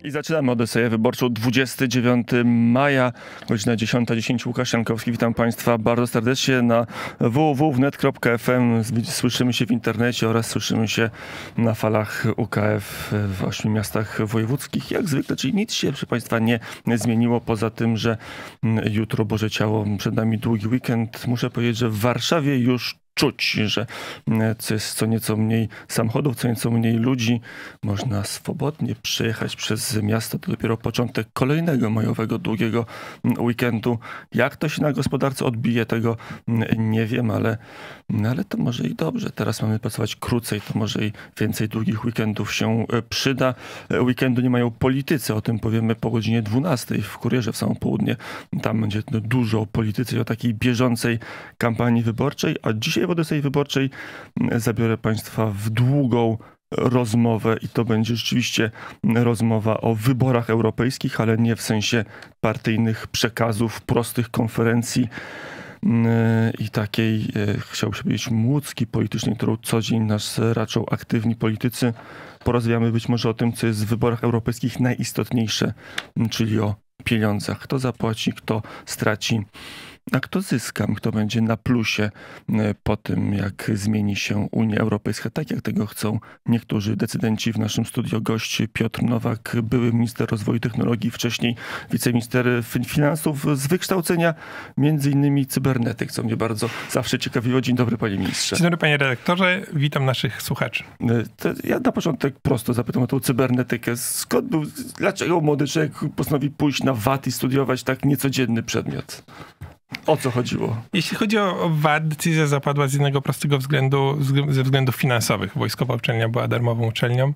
I zaczynamy Odyseję Wyborczą 29 maja, godzina 10:10. Łukasz Jankowski, witam Państwa bardzo serdecznie na www.wnet.fm. Słyszymy się w internecie oraz słyszymy się na falach UKF w 8 miastach wojewódzkich. Jak zwykle, czyli nic się, proszę Państwa, nie zmieniło poza tym, że jutro Boże Ciało, przed nami długi weekend. Muszę powiedzieć, że w Warszawie już czuć, że jest co nieco mniej samochodów, co nieco mniej ludzi. Można swobodnie przejechać przez miasto. To dopiero początek kolejnego majowego, długiego weekendu. Jak to się na gospodarce odbije, tego nie wiem, ale to może i dobrze. Teraz mamy pracować krócej, to może i więcej długich weekendów się przyda. Weekendu nie mają politycy, o tym powiemy po godzinie 12 w Kurierze w samo południe. Tam będzie dużo o polityce i o takiej bieżącej kampanii wyborczej, a dzisiaj w Odysei Wyborczej zabiorę Państwa w długą rozmowę i to będzie rzeczywiście rozmowa o wyborach europejskich, ale nie w sensie partyjnych przekazów, prostych konferencji i takiej, chciałbym powiedzieć, młódzki politycznej, którą co dzień nas raczą aktywni politycy. Porozmawiamy być może o tym, co jest w wyborach europejskich najistotniejsze, czyli o pieniądzach. Kto zapłaci, kto straci, a kto zyska, kto będzie na plusie po tym, jak zmieni się Unia Europejska, tak jak tego chcą niektórzy decydenci. W naszym studio gość Piotr Nowak, były minister rozwoju i technologii, wcześniej wiceminister finansów z wykształcenia, między innymi cybernetyk, co mnie bardzo zawsze ciekawiło. Dzień dobry, panie ministrze. Dzień dobry, panie redaktorze. Witam naszych słuchaczy. Ja na początek prosto zapytam o tą cybernetykę. Dlaczego młody człowiek postanowi pójść na VAT i studiować tak niecodzienny przedmiot? O co chodziło? Jeśli chodzi o VAT, decyzja zapadła z jednego prostego względu, ze względów finansowych. Wojskowa uczelnia była darmową uczelnią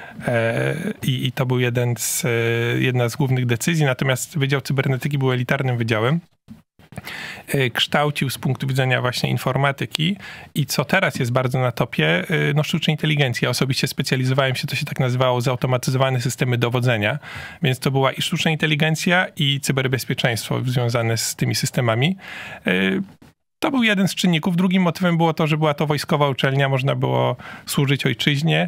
i to był jedna z głównych decyzji. Natomiast Wydział Cybernetyki był elitarnym wydziałem. Kształcił z punktu widzenia właśnie informatyki i co teraz jest bardzo na topie, sztucznej inteligencji. Ja osobiście specjalizowałem się, to się tak nazywało, zautomatyzowane systemy dowodzenia, więc to była i sztuczna inteligencja, i cyberbezpieczeństwo związane z tymi systemami. To był jeden z czynników. Drugim motywem było to, że była to wojskowa uczelnia, można było służyć ojczyźnie.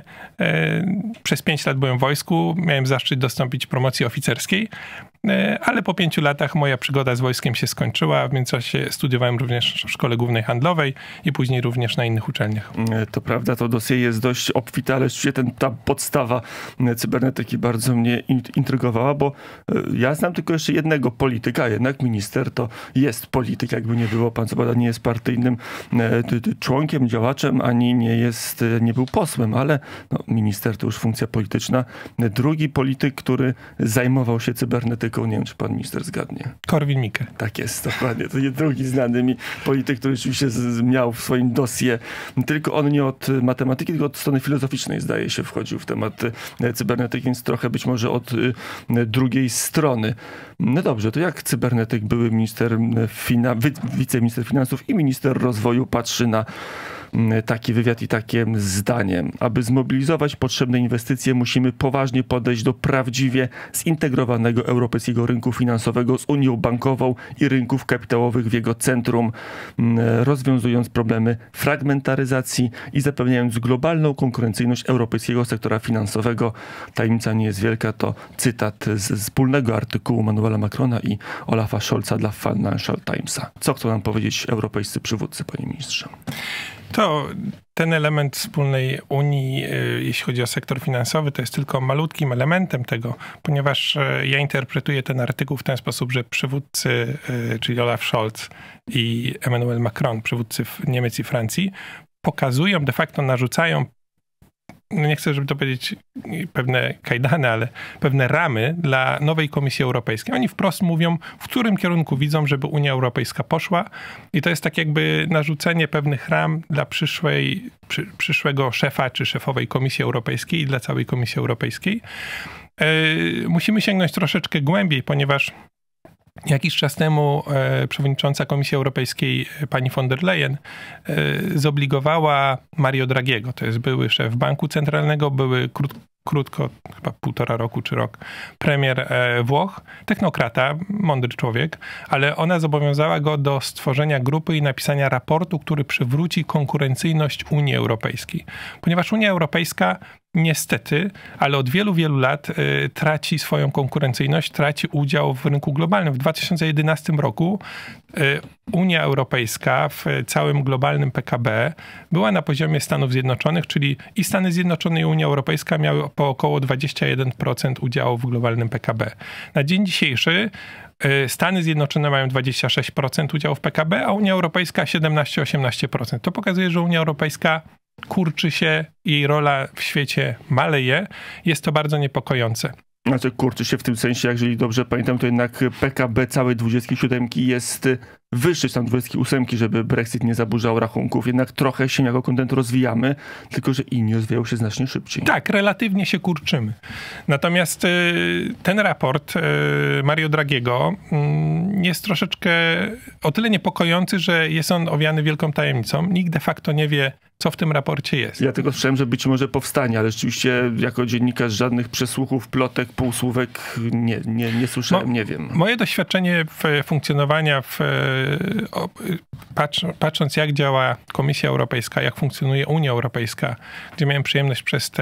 Przez 5 lat byłem w wojsku, miałem zaszczyt dostąpić promocji oficerskiej, ale po 5 latach moja przygoda z wojskiem się skończyła. W międzyczasie studiowałem również w Szkole Głównej Handlowej i później również na innych uczelniach. To prawda, to dossier jest dość obfite, ale rzeczywiście ta podstawa cybernetyki bardzo mnie intrygowała, bo ja znam tylko jeszcze jednego polityka, a jednak minister to jest polityk, jakby nie było. Pan co prawda nie jest partyjnym członkiem, działaczem, ani nie był posłem, ale minister to już funkcja polityczna. Drugi polityk, który zajmował się cybernetyką, nie wiem, czy pan minister zgadnie. Korwin-Mikke. Tak jest, dokładnie. To jest drugi znany mi polityk, który rzeczywiście miał w swoim dossier, tylko on nie od matematyki, tylko od strony filozoficznej, zdaje się, wchodził w temat cybernetyki, więc trochę być może od drugiej strony. No dobrze, to jak cybernetyk, były wiceminister finansów i minister rozwoju patrzy na taki wywiad i takie zdanie? Aby zmobilizować potrzebne inwestycje, musimy poważnie podejść do prawdziwie zintegrowanego europejskiego rynku finansowego z Unią Bankową i rynków kapitałowych w jego centrum, rozwiązując problemy fragmentaryzacji i zapewniając globalną konkurencyjność europejskiego sektora finansowego. Tajemnica nie jest wielka, to cytat z wspólnego artykułu Manuela Macrona i Olafa Scholza dla Financial Timesa. Co chcą nam powiedzieć europejscy przywódcy, panie ministrze? To ten element wspólnej Unii, jeśli chodzi o sektor finansowy, to jest tylko malutkim elementem tego, ponieważ ja interpretuję ten artykuł w ten sposób, że przywódcy, czyli Olaf Scholz i Emmanuel Macron, przywódcy Niemiec i Francji, pokazują, de facto narzucają, nie chcę, żeby to powiedzieć pewne kajdany, ale pewne ramy dla nowej Komisji Europejskiej. Oni wprost mówią, w którym kierunku widzą, żeby Unia Europejska poszła i to jest tak jakby narzucenie pewnych ram dla przyszłego szefa czy szefowej Komisji Europejskiej i dla całej Komisji Europejskiej. Musimy sięgnąć troszeczkę głębiej, ponieważ jakiś czas temu przewodnicząca Komisji Europejskiej pani von der Leyen zobligowała Mario Draghiego, to jest były szef Banku Centralnego, były krótko, chyba 1,5 roku czy rok, premier Włoch, technokrata, mądry człowiek, ale ona zobowiązała go do stworzenia grupy i napisania raportu, który przywróci konkurencyjność Unii Europejskiej. Ponieważ Unia Europejska niestety, ale od wielu, wielu lat traci swoją konkurencyjność, traci udział w rynku globalnym. W 2011 roku Unia Europejska w całym globalnym PKB była na poziomie Stanów Zjednoczonych, czyli i Stany Zjednoczone i Unia Europejska miały po około 21% udziału w globalnym PKB. Na dzień dzisiejszy Stany Zjednoczone mają 26% udziału w PKB, a Unia Europejska 17-18%. To pokazuje, że Unia Europejska kurczy się, jej rola w świecie maleje. Jest to bardzo niepokojące. Znaczy kurczy się w tym sensie, jeżeli dobrze pamiętam, to jednak PKB całej 27 jest wyższy tam 28, żeby Brexit nie zaburzał rachunków. Jednak trochę się jako kontent rozwijamy, tylko że inni rozwijają się znacznie szybciej. Tak, relatywnie się kurczymy. Natomiast ten raport Mario Draghiego jest troszeczkę o tyle niepokojący, że jest on owiany wielką tajemnicą. Nikt de facto nie wie, co w tym raporcie jest. Ja tylko słyszałem, że być może powstanie, ale rzeczywiście jako dziennikarz żadnych przesłuchów, plotek, półsłówek nie słyszałem, nie wiem. Moje doświadczenie funkcjonowania patrząc jak działa Komisja Europejska, jak funkcjonuje Unia Europejska, gdzie miałem przyjemność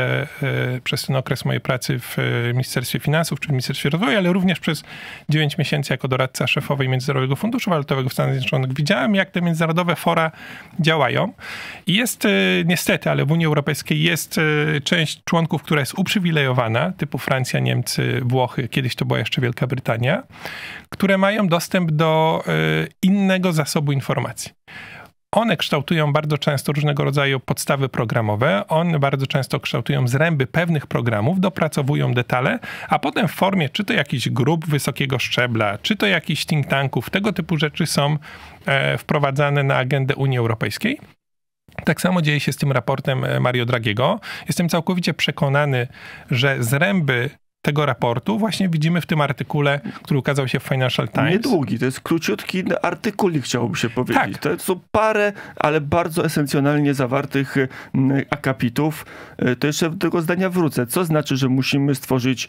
przez ten okres mojej pracy w Ministerstwie Finansów czy w Ministerstwie Rozwoju, ale również przez 9 miesięcy jako doradca szefowej Międzynarodowego Funduszu Walutowego w Stanach Zjednoczonych. Widziałem, jak te międzynarodowe fora działają i jest niestety, ale w Unii Europejskiej jest część członków, która jest uprzywilejowana, typu Francja, Niemcy, Włochy, kiedyś to była jeszcze Wielka Brytania, które mają dostęp do innego zasobu informacji. One kształtują bardzo często różnego rodzaju podstawy programowe, one bardzo często kształtują zręby pewnych programów, dopracowują detale, a potem w formie czy to jakichś grup wysokiego szczebla, czy to jakichś think tanków, tego typu rzeczy są wprowadzane na agendę Unii Europejskiej. Tak samo dzieje się z tym raportem Mario Draghiego. Jestem całkowicie przekonany, że zręby tego raportu właśnie widzimy w tym artykule, który ukazał się w Financial Times. Niedługi, to jest króciutki artykulik, chciałoby się powiedzieć. Tak. To są parę, ale bardzo esencjonalnie zawartych akapitów. To jeszcze do tego zdania wrócę. Co znaczy, że musimy stworzyć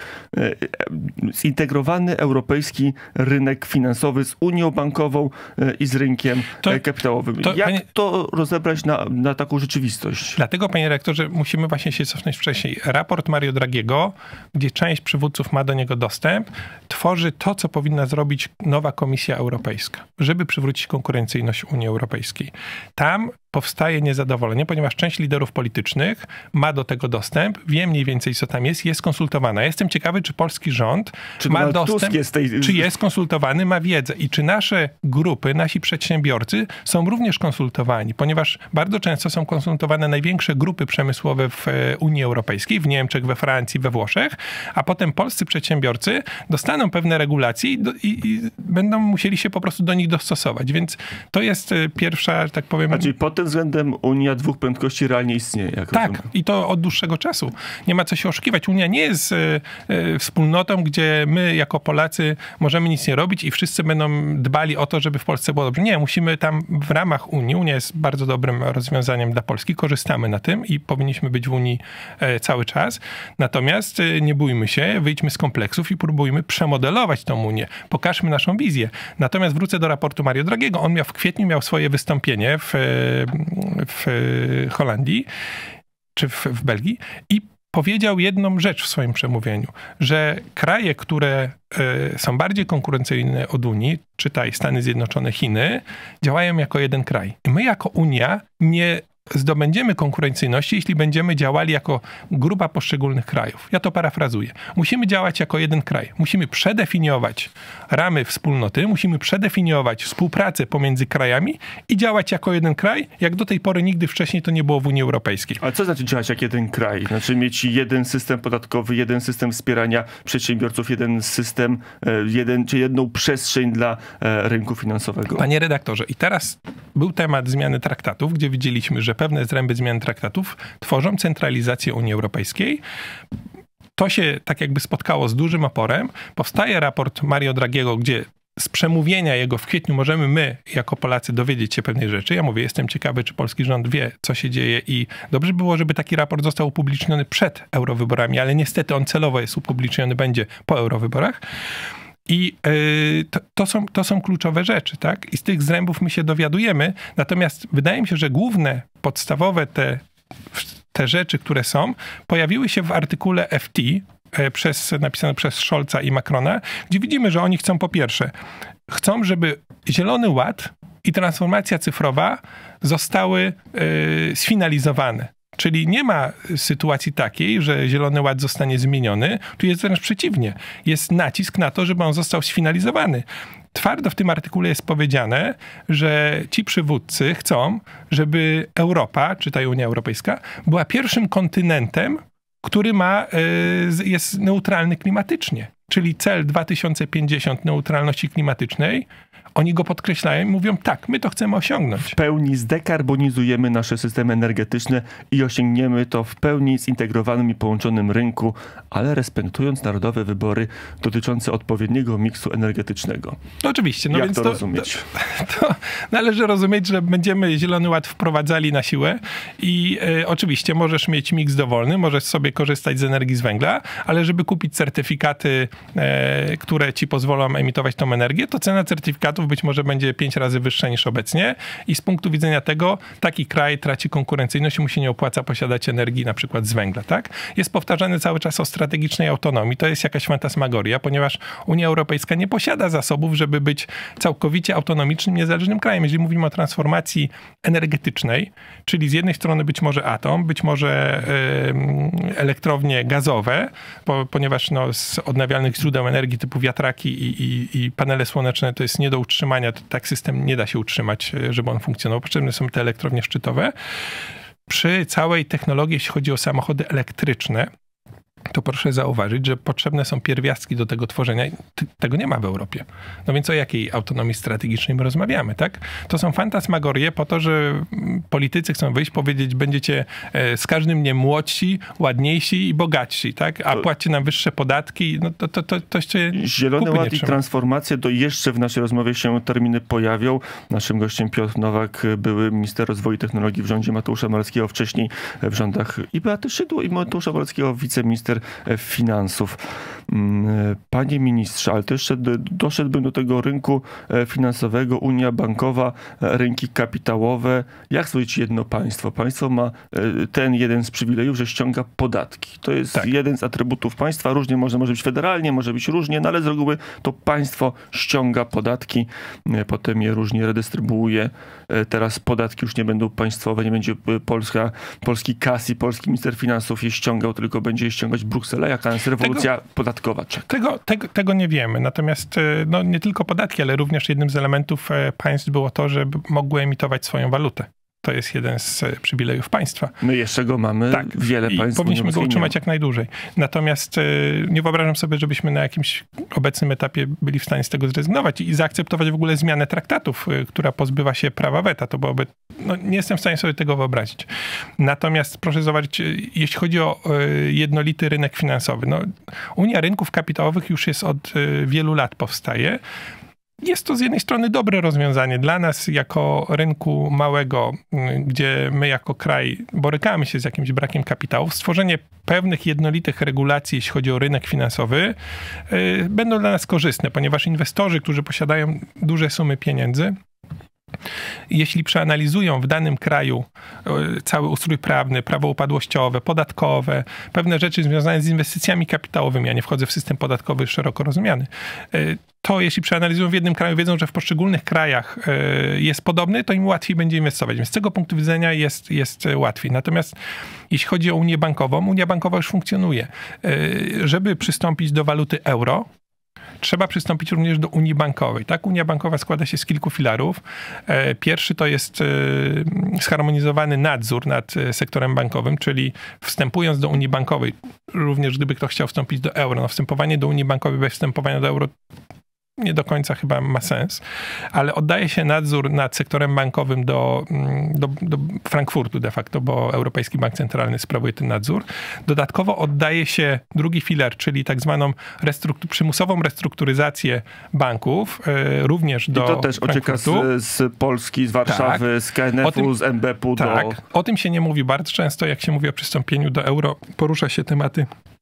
zintegrowany europejski rynek finansowy z Unią Bankową i z rynkiem kapitałowym. Jak to rozebrać na taką rzeczywistość? Dlatego, panie rektorze, musimy właśnie się cofnąć wcześniej. Raport Mario Draghiego, gdzie część przywódców ma do niego dostęp, tworzy to, co powinna zrobić nowa Komisja Europejska, żeby przywrócić konkurencyjność Unii Europejskiej. Tam powstaje niezadowolenie, ponieważ część liderów politycznych ma do tego dostęp, wie mniej więcej, co tam jest konsultowana. Jestem ciekawy, czy polski rząd ma dostęp, czy jest konsultowany, ma wiedzę i czy nasze grupy, nasi przedsiębiorcy są również konsultowani, ponieważ bardzo często są konsultowane największe grupy przemysłowe w Unii Europejskiej, w Niemczech, we Francji, we Włoszech, a potem polscy przedsiębiorcy dostaną pewne regulacje i będą musieli się po prostu do nich dostosować. Więc to jest pierwsza, że tak powiem... Czyli pod tym względem Unia dwóch prędkości realnie istnieje. Tak, rozumiem. I to od dłuższego czasu. Nie ma co się oszukiwać. Unia nie jest wspólnotą, gdzie my jako Polacy możemy nic nie robić i wszyscy będą dbali o to, żeby w Polsce było dobrze. Nie, musimy tam w ramach Unii, Unia jest bardzo dobrym rozwiązaniem dla Polski, korzystamy na tym i powinniśmy być w Unii cały czas. Natomiast nie bójmy się, wyjdźmy z kompleksów i próbujmy przemodelować tą Unię. Pokażmy naszą wizję. Natomiast wrócę do raportu Mario Draghiego. On w kwietniu miał swoje wystąpienie w Holandii, czy w Belgii i powiedział jedną rzecz w swoim przemówieniu, że kraje, które są bardziej konkurencyjne od Unii, czytaj Stany Zjednoczone, Chiny, działają jako jeden kraj. I my jako Unia nie zdobędziemy konkurencyjności, jeśli będziemy działali jako grupa poszczególnych krajów. Ja to parafrazuję. Musimy działać jako jeden kraj. Musimy przedefiniować ramy wspólnoty, musimy przedefiniować współpracę pomiędzy krajami i działać jako jeden kraj, jak do tej pory nigdy wcześniej to nie było w Unii Europejskiej. Ale co znaczy działać jak jeden kraj? Znaczy mieć jeden system podatkowy, jeden system wspierania przedsiębiorców, jeden system, czy jedną przestrzeń dla rynku finansowego? Panie redaktorze, i teraz był temat zmiany traktatów, gdzie widzieliśmy, że pewne zręby zmian traktatów tworzą centralizację Unii Europejskiej. To się tak jakby spotkało z dużym oporem. Powstaje raport Mario Draghiego, gdzie z przemówienia jego w kwietniu możemy my, jako Polacy, dowiedzieć się pewnej rzeczy. Ja mówię, jestem ciekawy, czy polski rząd wie, co się dzieje i dobrze było, żeby taki raport został upubliczniony przed eurowyborami, ale niestety on celowo jest upubliczniony, będzie po eurowyborach. I to są kluczowe rzeczy, tak? I z tych zrębów my się dowiadujemy. Natomiast wydaje mi się, że główne, podstawowe te te rzeczy, które są, pojawiły się w artykule FT, napisane przez Scholza i Macrona, gdzie widzimy, że oni chcą po pierwsze, żeby Zielony Ład i transformacja cyfrowa zostały sfinalizowane. Czyli nie ma sytuacji takiej, że Zielony Ład zostanie zmieniony. Tu jest wręcz przeciwnie. Jest nacisk na to, żeby on został sfinalizowany. Twardo w tym artykule jest powiedziane, że ci przywódcy chcą, żeby Europa, czytaj Unia Europejska, była pierwszym kontynentem, który jest neutralny klimatycznie. Czyli cel 2050 neutralności klimatycznej, oni go podkreślają i mówią, tak, my to chcemy osiągnąć. W pełni zdekarbonizujemy nasze systemy energetyczne i osiągniemy to w pełni zintegrowanym i połączonym rynku, ale respektując narodowe wybory dotyczące odpowiedniego miksu energetycznego. No oczywiście. No jak więc to rozumieć? To należy rozumieć, że będziemy Zielony Ład wprowadzali na siłę i oczywiście możesz mieć miks dowolny, możesz sobie korzystać z energii z węgla, ale żeby kupić certyfikaty, które ci pozwolą emitować tą energię, to cena certyfikatów być może będzie 5 razy wyższa niż obecnie i z punktu widzenia tego taki kraj traci konkurencyjność i mu się nie opłaca posiadać energii na przykład z węgla, tak? Jest powtarzane cały czas o strategicznej autonomii. To jest jakaś fantasmagoria, ponieważ Unia Europejska nie posiada zasobów, żeby być całkowicie autonomicznym, niezależnym krajem. Jeżeli mówimy o transformacji energetycznej, czyli z jednej strony być może atom, być może elektrownie gazowe, ponieważ z odnawialnych źródeł energii typu wiatraki i panele słoneczne to jest nie do utrzymania, tak system nie da się utrzymać, żeby on funkcjonował. Potrzebne są te elektrownie szczytowe. Przy całej technologii, jeśli chodzi o samochody elektryczne, to proszę zauważyć, że potrzebne są pierwiastki do tego tworzenia. Tego nie ma w Europie. No więc o jakiej autonomii strategicznej my rozmawiamy, tak? To są fantasmagorie po to, że politycy chcą wyjść, powiedzieć, będziecie z każdym dniem młodsi, ładniejsi i bogatsi, tak? A płacicie nam wyższe podatki, no to się Zielony Ład i transformacja, to jeszcze w naszej rozmowie się terminy pojawią. Naszym gościem Piotr Nowak, były minister rozwoju i technologii w rządzie Mateusza Morawieckiego, wcześniej w rządach i Beaty Szydło i Mateusza Morawieckiego, wiceminister finansów. Panie ministrze, ale to jeszcze doszedłbym do tego rynku finansowego, Unia Bankowa, rynki kapitałowe. Jak stworzyć jedno państwo? Państwo ma ten jeden z przywilejów, że ściąga podatki. To jest jeden z atrybutów państwa. Różnie może być federalnie, może być różnie, no ale z reguły to państwo ściąga podatki, potem je różnie redystrybuuje. Teraz podatki już nie będą państwowe, nie będzie polski KAS i polski minister finansów je ściągał, tylko będzie je ściągać Bruksela. Jaka jest rewolucja podatkowa czeka? Tego nie wiemy. Natomiast no, nie tylko podatki, ale również jednym z elementów państw było to, żeby mogły emitować swoją walutę. To jest jeden z przywilejów państwa. My jeszcze go mamy, wiele państw. Powinniśmy go utrzymać jak najdłużej. Natomiast nie wyobrażam sobie, żebyśmy na jakimś obecnym etapie byli w stanie z tego zrezygnować i zaakceptować w ogóle zmianę traktatów, która pozbywa się prawa weta. To byłoby, nie jestem w stanie sobie tego wyobrazić. Natomiast proszę zobaczyć, jeśli chodzi o jednolity rynek finansowy. No, Unia Rynków Kapitałowych już jest od wielu lat powstaje. Jest to z jednej strony dobre rozwiązanie dla nas jako rynku małego, gdzie my jako kraj borykamy się z jakimś brakiem kapitału. Stworzenie pewnych jednolitych regulacji, jeśli chodzi o rynek finansowy, będą dla nas korzystne, ponieważ inwestorzy, którzy posiadają duże sumy pieniędzy, jeśli przeanalizują w danym kraju cały ustrój prawny, prawo upadłościowe, podatkowe, pewne rzeczy związane z inwestycjami kapitałowymi, ja nie wchodzę w system podatkowy szeroko rozumiany, to jeśli przeanalizują w jednym kraju, wiedzą, że w poszczególnych krajach jest podobny, to im łatwiej będzie inwestować. Więc z tego punktu widzenia jest łatwiej. Natomiast jeśli chodzi o Unię Bankową, Unia Bankowa już funkcjonuje. Żeby przystąpić do waluty euro, trzeba przystąpić również do Unii Bankowej. Tak? Unia Bankowa składa się z kilku filarów. Pierwszy to jest zharmonizowany nadzór nad sektorem bankowym, czyli wstępując do Unii Bankowej, również gdyby ktoś chciał wstąpić do euro, no wstępowanie do Unii Bankowej bez wstępowania do euro nie do końca chyba ma sens, ale oddaje się nadzór nad sektorem bankowym do Frankfurtu de facto, bo Europejski Bank Centralny sprawuje ten nadzór. Dodatkowo oddaje się drugi filar, czyli tak zwaną przymusową restrukturyzację banków, również do Frankfurtu. I to też ocieka z Polski, z Warszawy, z KNF-u, z NBP-u do... O tym się nie mówi bardzo często, jak się mówi o przystąpieniu do euro, porusza się tematy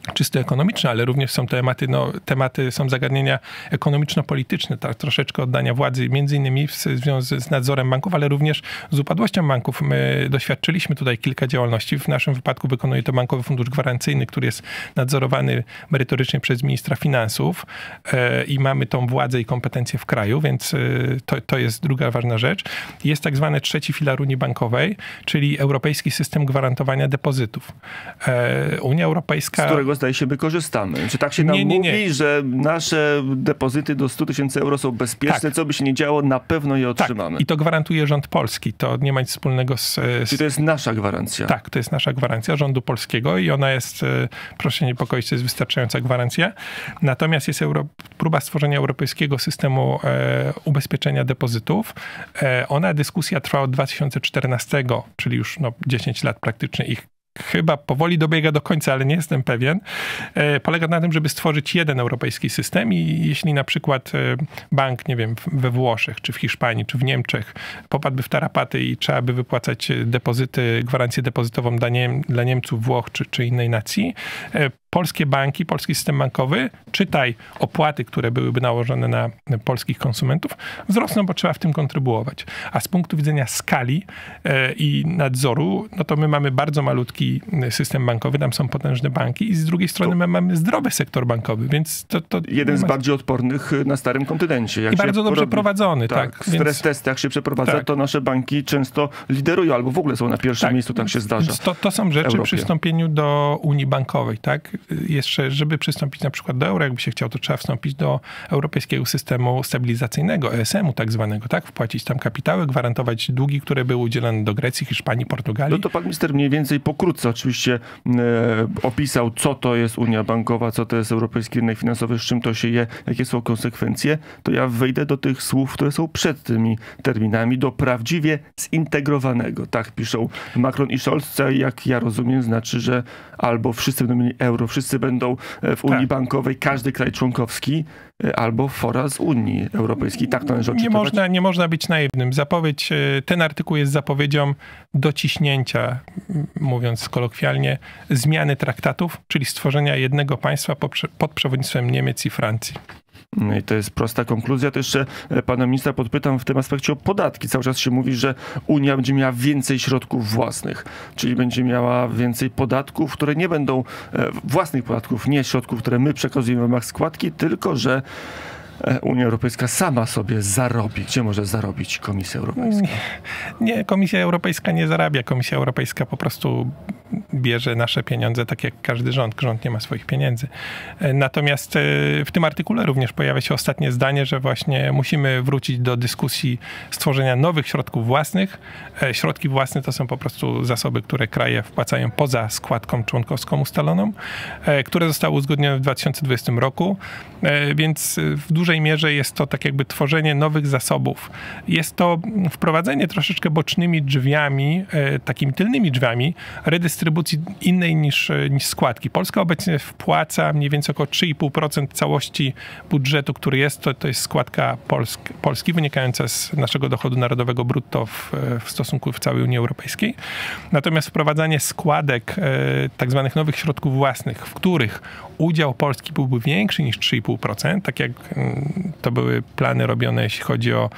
czysto ekonomiczne, ale również są tematy, są zagadnienia ekonomiczno-polityczne, tak, troszeczkę oddania władzy, między innymi w związku z nadzorem banków, ale również z upadłością banków. My doświadczyliśmy tutaj kilka działalności. W naszym wypadku wykonuje to Bankowy Fundusz Gwarancyjny, który jest nadzorowany merytorycznie przez ministra finansów i mamy tą władzę i kompetencje w kraju, więc to jest druga ważna rzecz. Jest tak zwany trzeci filar Unii Bankowej, czyli Europejski System Gwarantowania Depozytów. Unia Europejska... Z którego zdaje się, my korzystamy. Czy tak się nam mówi, że nasze depozyty do 100 000 euro są bezpieczne, tak. Co by się nie działo, na pewno je otrzymamy. Tak. I to gwarantuje rząd polski. To nie ma nic wspólnego z... Czyli to jest nasza gwarancja. Tak, to jest nasza gwarancja rządu polskiego i ona jest, proszę się niepokoić, to jest wystarczająca gwarancja. Natomiast jest próba stworzenia europejskiego systemu ubezpieczenia depozytów. Dyskusja trwa od 2014, czyli już 10 lat praktycznie ich chyba powoli dobiega do końca, ale nie jestem pewien, polega na tym, żeby stworzyć jeden europejski system i jeśli na przykład bank, nie wiem, we Włoszech, czy w Hiszpanii, czy w Niemczech popadłby w tarapaty i trzeba by wypłacać depozyty, gwarancję depozytową dla Niemców, Włoch, czy innej nacji, polskie banki, polski system bankowy, czytaj opłaty, które byłyby nałożone na polskich konsumentów, wzrosną, bo trzeba w tym kontrybuować. A z punktu widzenia skali i nadzoru, no to my mamy bardzo malutki system bankowy, tam są potężne banki i z drugiej strony my mamy zdrowy sektor bankowy, więc to jeden z bardziej odpornych na starym kontynencie. I bardzo dobrze prowadzony. Tak. Stres testy, jak się przeprowadza, to nasze banki często liderują albo w ogóle są na pierwszym miejscu, tak się zdarza. To są rzeczy przy przystąpieniu do Unii Bankowej, tak? Jeszcze, żeby przystąpić na przykład do euro, jakby się chciał, to trzeba wstąpić do Europejskiego Systemu Stabilizacyjnego, ESM-u tak zwanego, tak? Wpłacić tam kapitały, gwarantować długi, które były udzielane do Grecji, Hiszpanii, Portugalii. No to pan minister mniej więcej pokrótce oczywiście opisał, co to jest Unia Bankowa, co to jest Europejski Rynek Finansowy, z czym to się je, jakie są konsekwencje. To ja wejdę do tych słów, które są przed tymi terminami, do prawdziwie zintegrowanego. Tak piszą Macron i Scholz, co jak ja rozumiem znaczy, że albo wszyscy będą mieli euro, wszyscy będą w Unii Bankowej, każdy kraj członkowski, albo fora z Unii Europejskiej. Tak to należy odczytywać. Nie można być naiwnym. Ten artykuł jest zapowiedzią dociśnięcia, mówiąc kolokwialnie, zmiany traktatów, czyli stworzenia jednego państwa pod przewodnictwem Niemiec i Francji. No i to jest prosta konkluzja. To jeszcze pana ministra podpytam w tym aspekcie o podatki. Cały czas się mówi, że Unia będzie miała więcej środków własnych, czyli będzie miała więcej podatków, które nie będą własnych podatków, nie środków, które my przekazujemy w ramach składki, tylko że Unia Europejska sama sobie zarobi. Gdzie może zarobić Komisja Europejska? Nie, Komisja Europejska nie zarabia. Komisja Europejska po prostu bierze nasze pieniądze, tak jak każdy rząd. Rząd nie ma swoich pieniędzy. Natomiast w tym artykule również pojawia się ostatnie zdanie, że właśnie musimy wrócić do dyskusji stworzenia nowych środków własnych. Środki własne to są po prostu zasoby, które kraje wpłacają poza składką członkowską ustaloną, które zostały uzgodnione w 2020 roku, więc w dużej mierze jest to tak jakby tworzenie nowych zasobów. Jest to wprowadzenie troszeczkę bocznymi drzwiami, takimi tylnymi drzwiami redystrybucji innej niż składki. Polska obecnie wpłaca mniej więcej około 3,5% całości budżetu, który jest, to jest składka Polski wynikająca z naszego dochodu narodowego brutto w stosunku w całej Unii Europejskiej. Natomiast wprowadzanie składek, tak zwanych nowych środków własnych, w których udział Polski byłby większy niż 3,5%, tak jak to były plany robione, jeśli chodzi o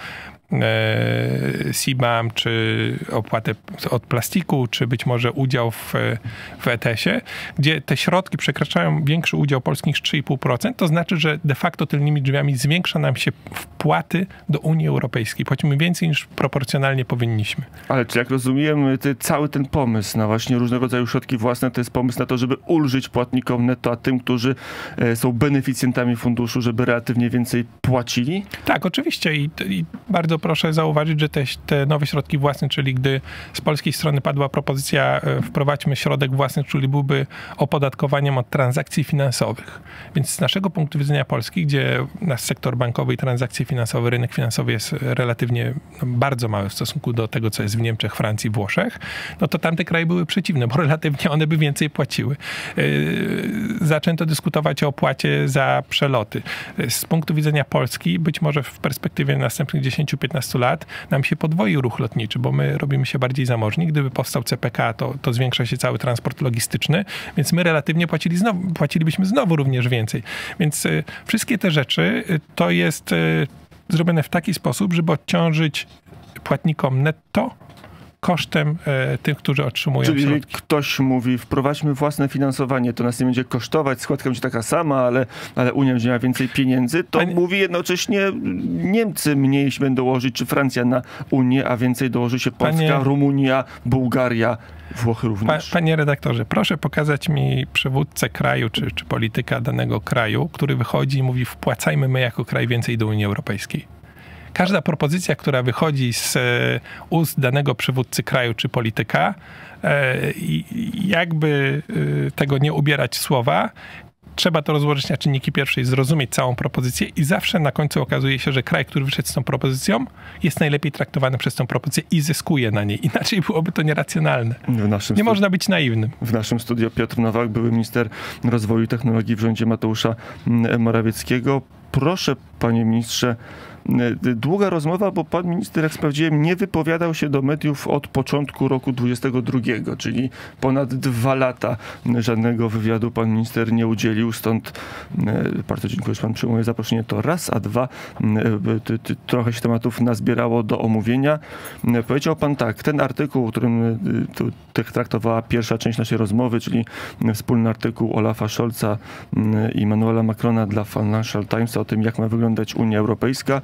CBAM, czy opłatę od plastiku, czy być może udział w ETS-ie, gdzie te środki przekraczają większy udział Polski niż 3,5%, to znaczy, że de facto tylnymi drzwiami zwiększa nam się wpłaty do Unii Europejskiej. Płacimy więcej niż proporcjonalnie powinniśmy. Ale czy jak rozumiem, cały ten pomysł na właśnie różnego rodzaju środki własne, to jest pomysł na to, żeby ulżyć płatnikom netto, a tym, którzy są beneficjentami funduszu, żeby relatywnie więcej płacili? Tak, oczywiście i bardzo proszę zauważyć, że te nowe środki własne, czyli gdy z polskiej strony padła propozycja wprowadźmy środek własny, czyli byłby opodatkowaniem od transakcji finansowych. Więc z naszego punktu widzenia Polski, gdzie nasz sektor bankowy i transakcje finansowe, rynek finansowy jest relatywnie bardzo mały w stosunku do tego, co jest w Niemczech, Francji, Włoszech, no to tamte kraje były przeciwne, bo relatywnie one by więcej płaciły. Zaczęto dyskutować o opłacie za przeloty. Z punktu widzenia Polski, być może w perspektywie następnych 10-15 15 lat nam się podwoił ruch lotniczy, bo my robimy się bardziej zamożni. Gdyby powstał CPK, to zwiększa się cały transport logistyczny, więc my relatywnie płacilibyśmy znowu również więcej. Więc wszystkie te rzeczy to jest zrobione w taki sposób, żeby odciążyć płatnikom netto kosztem tych, którzy otrzymują środki. Czyli ktoś mówi, wprowadźmy własne finansowanie, to nas nie będzie kosztować, składka będzie taka sama, ale Unia będzie miała więcej pieniędzy, to mówi jednocześnie Niemcy mniej będą łożyć, czy Francja na Unię, a więcej dołoży się Polska, Rumunia, Bułgaria, Włochy również. Panie redaktorze, proszę pokazać mi przywódcę kraju, czy polityka danego kraju, który wychodzi i mówi, wpłacajmy my jako kraj więcej do Unii Europejskiej. Każda propozycja, która wychodzi z ust danego przywódcy kraju czy polityka, jakby tego nie ubierać słowa, trzeba to rozłożyć na czynniki pierwsze i zrozumieć całą propozycję i zawsze na końcu okazuje się, że kraj, który wyszedł z tą propozycją, jest najlepiej traktowany przez tą propozycję i zyskuje na niej. Inaczej byłoby to nieracjonalne. Nie można być naiwnym. W naszym studiu Piotr Nowak, były minister rozwoju i technologii w rządzie Mateusza Morawieckiego. Proszę, panie ministrze, długa rozmowa, bo pan minister, jak sprawdziłem, nie wypowiadał się do mediów od początku roku 2022, czyli ponad 2 lata żadnego wywiadu pan minister nie udzielił, stąd bardzo dziękuję, że pan przyjmuje zaproszenie, to raz, a dwa, trochę się tematów nazbierało do omówienia. Powiedział pan tak, ten artykuł, o którym traktowała pierwsza część naszej rozmowy, czyli wspólny artykuł Olafa Scholza i Emmanuela Macrona dla Financial Timesa o tym, jak ma wyglądać Unia Europejska.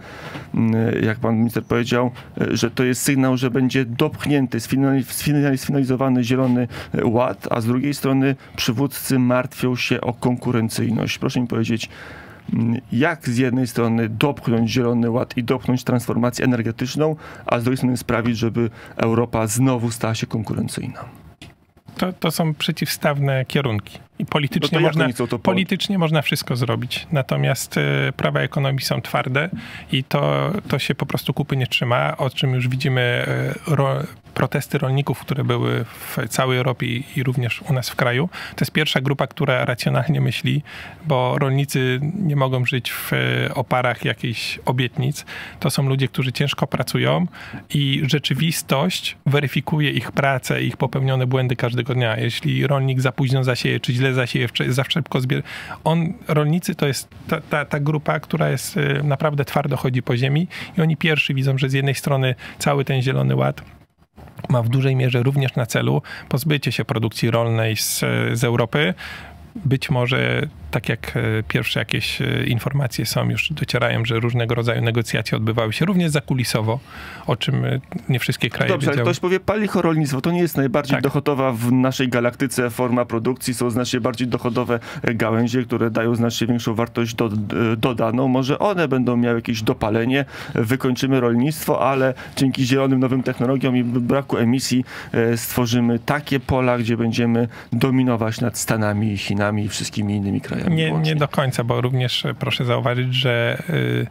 Jak pan minister powiedział, że to jest sygnał, że będzie dopchnięty, sfinalizowany Zielony Ład, a z drugiej strony przywódcy martwią się o konkurencyjność. Proszę mi powiedzieć, jak z jednej strony dopchnąć Zielony Ład i dopchnąć transformację energetyczną, a z drugiej strony sprawić, żeby Europa znowu stała się konkurencyjna? To są przeciwstawne kierunki. I politycznie można wszystko zrobić. Natomiast prawa ekonomii są twarde i to się po prostu kupy nie trzyma, o czym już widzimy protesty rolników, które były w całej Europie i również u nas w kraju. To jest pierwsza grupa, która racjonalnie myśli, bo rolnicy nie mogą żyć w oparach jakichś obietnic. To są ludzie, którzy ciężko pracują i rzeczywistość weryfikuje ich pracę, ich popełnione błędy każdego dnia. Jeśli rolnik za późno zasieje, czy źle zasieje, za szybko zbiera. Rolnicy to jest ta grupa, która jest naprawdę twardo chodzi po ziemi i oni pierwsi widzą, że z jednej strony cały ten Zielony Ład ma w dużej mierze również na celu pozbycie się produkcji rolnej z Europy. Być może, tak jak pierwsze jakieś informacje już docierają, że różnego rodzaju negocjacje odbywały się również zakulisowo, o czym nie wszystkie kraje wiedziały. Dobrze, ktoś powie, palichololnictwo to nie jest najbardziej dochodowa w naszej galaktyce forma produkcji. Są znacznie bardziej dochodowe gałęzie, które dają znacznie większą wartość dodaną. Może one będą miały jakieś dopalenie, wykończymy rolnictwo, ale dzięki zielonym nowym technologiom i braku emisji stworzymy takie pola, gdzie będziemy dominować nad Stanami, Chinami i wszystkimi innymi krajami. Nie do końca, bo również proszę zauważyć, że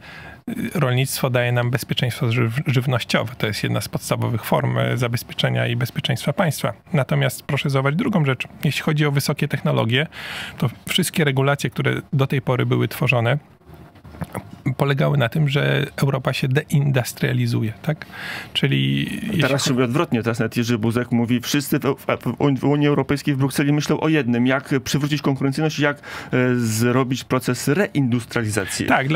rolnictwo daje nam bezpieczeństwo żywnościowe. To jest jedna z podstawowych form zabezpieczenia i bezpieczeństwa państwa. Natomiast proszę zauważyć drugą rzecz. Jeśli chodzi o wysokie technologie, to wszystkie regulacje, które do tej pory były tworzone, polegały na tym, że Europa się deindustrializuje, tak? Czyli... Teraz się mówi odwrotnie. Teraz nawet Jerzy Buzek mówi, wszyscy w Unii Europejskiej, w Brukseli myślą o jednym, jak przywrócić konkurencyjność, jak zrobić proces reindustrializacji. Tak,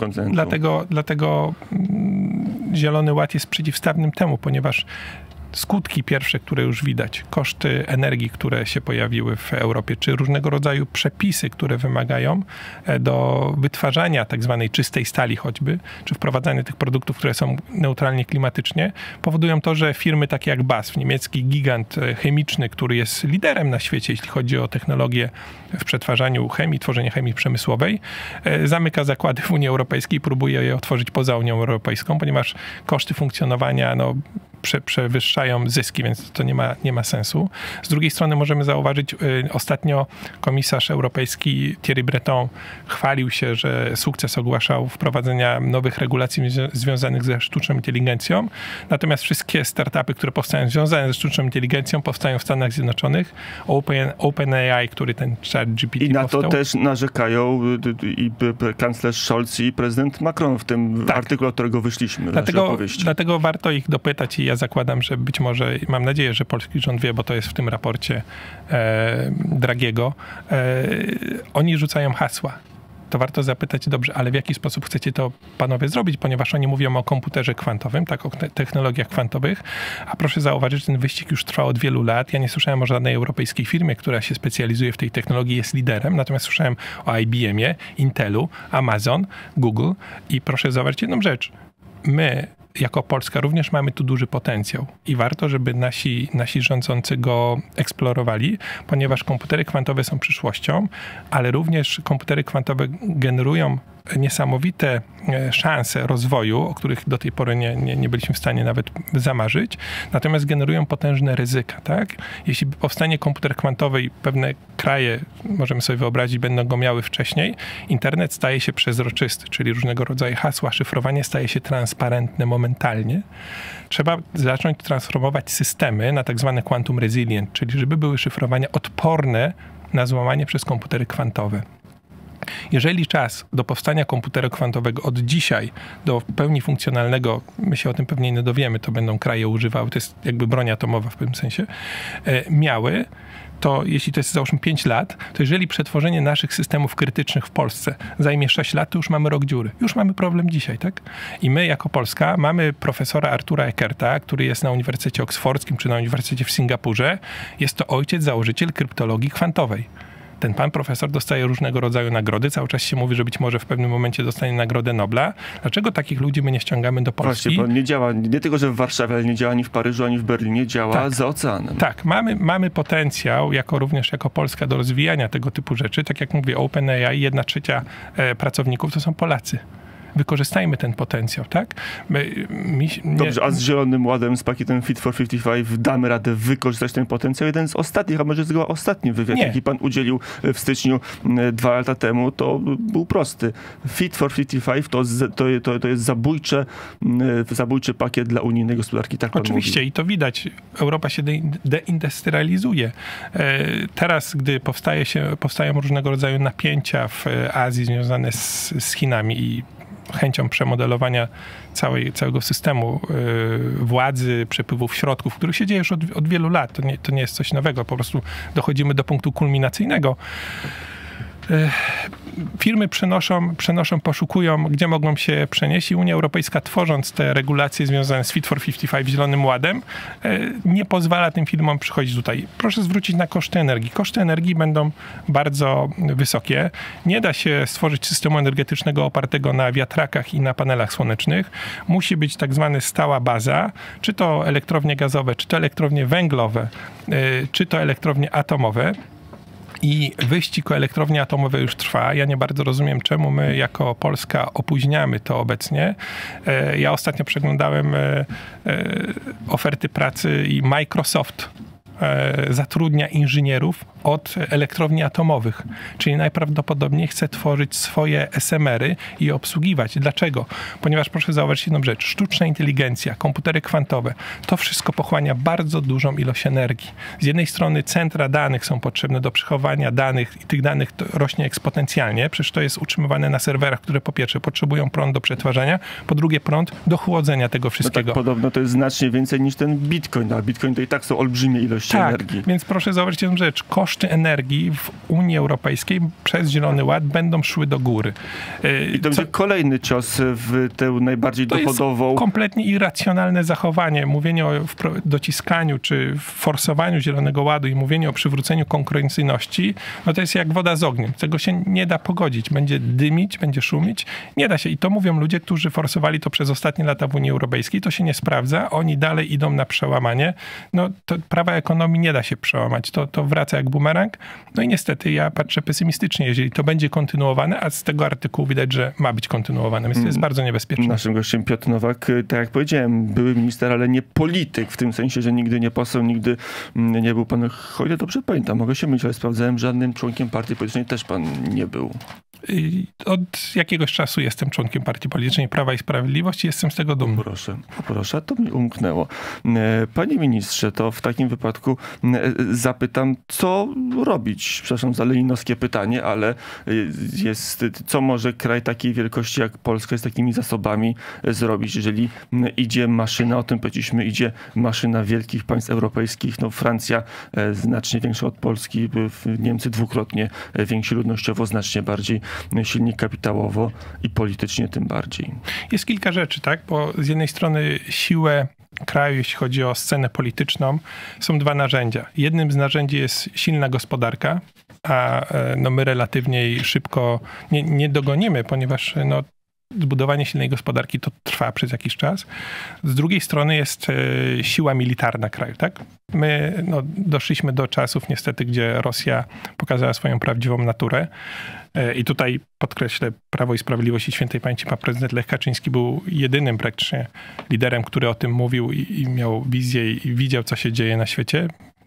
dlatego Zielony Ład jest przeciwstawnym temu, ponieważ skutki pierwsze, które już widać, koszty energii, które się pojawiły w Europie, czy różnego rodzaju przepisy, które wymagają do wytwarzania tak zwanej czystej stali choćby, czy wprowadzania tych produktów, które są neutralnie klimatycznie, powodują to, że firmy takie jak BASF, niemiecki gigant chemiczny, który jest liderem na świecie, jeśli chodzi o technologię w przetwarzaniu chemii, tworzenie chemii przemysłowej, zamyka zakłady w Unii Europejskiej i próbuje je otworzyć poza Unią Europejską, ponieważ koszty funkcjonowania przewyższają zyski, więc to nie ma sensu. Z drugiej strony możemy zauważyć, ostatnio komisarz europejski Thierry Breton chwalił się, że sukces ogłaszał wprowadzenia nowych regulacji związanych ze sztuczną inteligencją. Natomiast wszystkie startupy, które powstają związane ze sztuczną inteligencją, powstają w Stanach Zjednoczonych. OpenAI, który ten ChatGPT I na powstał. to też narzekają i kanclerz Scholz i prezydent Macron w tym artykule, którego wyszliśmy. Dlatego warto ich dopytać i ja zakładam, że być może, mam nadzieję, że polski rząd wie, bo to jest w tym raporcie Dragiego. Oni rzucają hasła. To warto zapytać, dobrze, ale w jaki sposób chcecie to, panowie, zrobić, ponieważ oni mówią o komputerze kwantowym, tak, o technologiach kwantowych, a proszę zauważyć, że ten wyścig już trwa od wielu lat. Ja nie słyszałem o żadnej europejskiej firmie, która się specjalizuje w tej technologii, jest liderem, natomiast słyszałem o IBM-ie, Intelu, Amazon, Google i proszę zauważyć jedną rzecz. My jako Polska również mamy tu duży potencjał i warto, żeby nasi rządzący go eksplorowali, ponieważ komputery kwantowe są przyszłością, ale również komputery kwantowe generują niesamowite szanse rozwoju, o których do tej pory nie byliśmy w stanie nawet zamarzyć, natomiast generują potężne ryzyka, tak? Jeśli powstanie komputer kwantowy i pewne kraje, możemy sobie wyobrazić, będą go miały wcześniej, internet staje się przezroczysty, czyli różnego rodzaju hasła, szyfrowanie staje się transparentne momentalnie. Trzeba zacząć transformować systemy na tak zwane quantum resilient, czyli żeby były szyfrowania odporne na złamanie przez komputery kwantowe. Jeżeli czas do powstania komputera kwantowego od dzisiaj do w pełni funkcjonalnego, my się o tym pewnie nie dowiemy, to będą kraje używały, to jest jakby broń atomowa w pewnym sensie, miały, to jeśli to jest załóżmy 5 lat, to jeżeli przetworzenie naszych systemów krytycznych w Polsce zajmie 6 lat, to już mamy rok dziury. Już mamy problem dzisiaj, tak? I my jako Polska mamy profesora Artura Eckerta, który jest na Uniwersytecie Oksfordzkim czy na Uniwersytecie w Singapurze. Jest to ojciec, założyciel kryptologii kwantowej. Ten pan profesor dostaje różnego rodzaju nagrody. Cały czas się mówi, że być może w pewnym momencie dostanie Nagrodę Nobla. Dlaczego takich ludzi my nie ściągamy do Polski? Właśnie, bo nie działa, nie tylko, że w Warszawie, ale nie działa ani w Paryżu, ani w Berlinie, działa za oceanem. Tak, mamy potencjał, również jako Polska, do rozwijania tego typu rzeczy. Tak jak mówię, OpenAI, 1/3 pracowników to są Polacy. Wykorzystajmy ten potencjał, tak? Dobrze, a z Zielonym Ładem, z pakietem Fit for 55 damy radę wykorzystać ten potencjał? Jeden z ostatnich, a może zgoła ostatni wywiad, jaki pan udzielił w styczniu 2 lata temu, to był prosty. Fit for 55 to jest zabójczy pakiet dla unijnej gospodarki, tak pan Oczywiście mówi. I to widać. Europa się deindustrializuje. Teraz, gdy powstają różnego rodzaju napięcia w Azji związane z Chinami i chęcią przemodelowania całego systemu władzy, przepływów środków, który się dzieje już od wielu lat. To nie jest coś nowego, po prostu dochodzimy do punktu kulminacyjnego. Firmy poszukują, gdzie mogą się przenieść i Unia Europejska, tworząc te regulacje związane z Fit for 55 Zielonym Ładem, nie pozwala tym firmom przychodzić tutaj. Proszę zwrócić na koszty energii. Koszty energii będą bardzo wysokie. Nie da się stworzyć systemu energetycznego opartego na wiatrakach i na panelach słonecznych. Musi być tak zwana stała baza, czy to elektrownie gazowe, czy to elektrownie węglowe, czy to elektrownie atomowe. I wyścig o elektrownie atomowe już trwa. Ja nie bardzo rozumiem, czemu my jako Polska opóźniamy to obecnie. Ja ostatnio przeglądałem oferty pracy i Microsoft zatrudnia inżynierów od elektrowni atomowych. Czyli najprawdopodobniej chce tworzyć swoje SMR-y i obsługiwać. Dlaczego? Ponieważ proszę zauważyć jedną rzecz. Sztuczna inteligencja, komputery kwantowe, to wszystko pochłania bardzo dużą ilość energii. Z jednej strony centra danych są potrzebne do przechowania danych i tych danych rośnie eksponencjalnie. Przecież to jest utrzymywane na serwerach, które po pierwsze potrzebują prąd do przetwarzania, po drugie prąd do chłodzenia tego wszystkiego. No tak, podobno to jest znacznie więcej niż ten Bitcoin, a Bitcoin to i tak są olbrzymie ilości energii. Więc proszę zauważyć jedną rzecz. Koszty energii w Unii Europejskiej przez Zielony Ład będą szły do góry. I to będzie kolejny cios w tę najbardziej dochodową... To jest kompletnie irracjonalne zachowanie. Mówienie o dociskaniu czy forsowaniu Zielonego Ładu i mówienie o przywróceniu konkurencyjności, no to jest jak woda z ogniem. Tego się nie da pogodzić. Będzie dymić, będzie szumić. Nie da się. I to mówią ludzie, którzy forsowali to przez ostatnie lata w Unii Europejskiej. To się nie sprawdza. Oni dalej idą na przełamanie. No to prawa ekonomii nie da się przełamać. To wraca jak bumerang. bumerang. No i niestety ja patrzę pesymistycznie, jeżeli to będzie kontynuowane, a z tego artykułu widać, że ma być kontynuowane, więc to jest bardzo niebezpieczne. Naszym gościem Piotr Nowak, tak jak powiedziałem, były minister, ale nie polityk, w tym sensie, że nigdy nie poseł, nigdy nie był pan, o ile dobrze pamiętam, mogę się mylić, ale sprawdzałem, żadnym członkiem partii politycznej też pan nie był. Od jakiegoś czasu jestem członkiem partii politycznej Prawa i Sprawiedliwości, jestem z tego dumny. Proszę, to mi umknęło. Panie ministrze, to w takim wypadku zapytam, co robić? Przepraszam za leninowskie pytanie, ale co może kraj takiej wielkości jak Polska z takimi zasobami zrobić, jeżeli idzie maszyna, o tym powiedzieliśmy, idzie maszyna wielkich państw europejskich, no Francja znacznie większa od Polski, Niemcy dwukrotnie więksi ludnościowo, znacznie bardziej silni kapitałowo i politycznie tym bardziej. Jest kilka rzeczy, tak? Bo z jednej strony siłę kraju, jeśli chodzi o scenę polityczną, są dwa narzędzia. Jednym z narzędzi jest silna gospodarka, a no my relatywnie jej szybko nie dogonimy, ponieważ no, zbudowanie silnej gospodarki to trwa przez jakiś czas. Z drugiej strony jest siła militarna kraju, tak? My no, doszliśmy do czasów niestety, gdzie Rosja pokazała swoją prawdziwą naturę. I tutaj podkreślę, Prawo i Sprawiedliwość i świętej pamięci pan prezydent Lech Kaczyński był jedynym praktycznie liderem, który o tym mówił i miał wizję i widział, co się dzieje na świecie.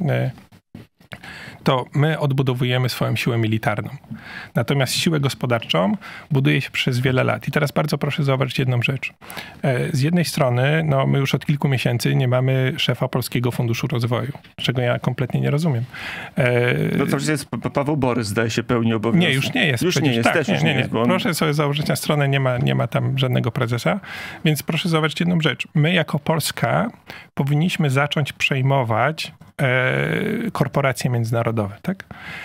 To my odbudowujemy swoją siłę militarną. Natomiast siłę gospodarczą buduje się przez wiele lat. I teraz bardzo proszę zauważyć jedną rzecz. Z jednej strony, no my już od kilku miesięcy nie mamy szefa Polskiego Funduszu Rozwoju, czego ja kompletnie nie rozumiem. No to jest Paweł Borys, zdaje się, pełni obowiązki. Nie, już nie jest. Już nie jest, też już nie jest. Bo on... Proszę sobie założyć na stronę, nie ma tam żadnego prezesa. Więc proszę zauważyć jedną rzecz. My jako Polska powinniśmy zacząć przejmować korporacje międzynarodowe, tak?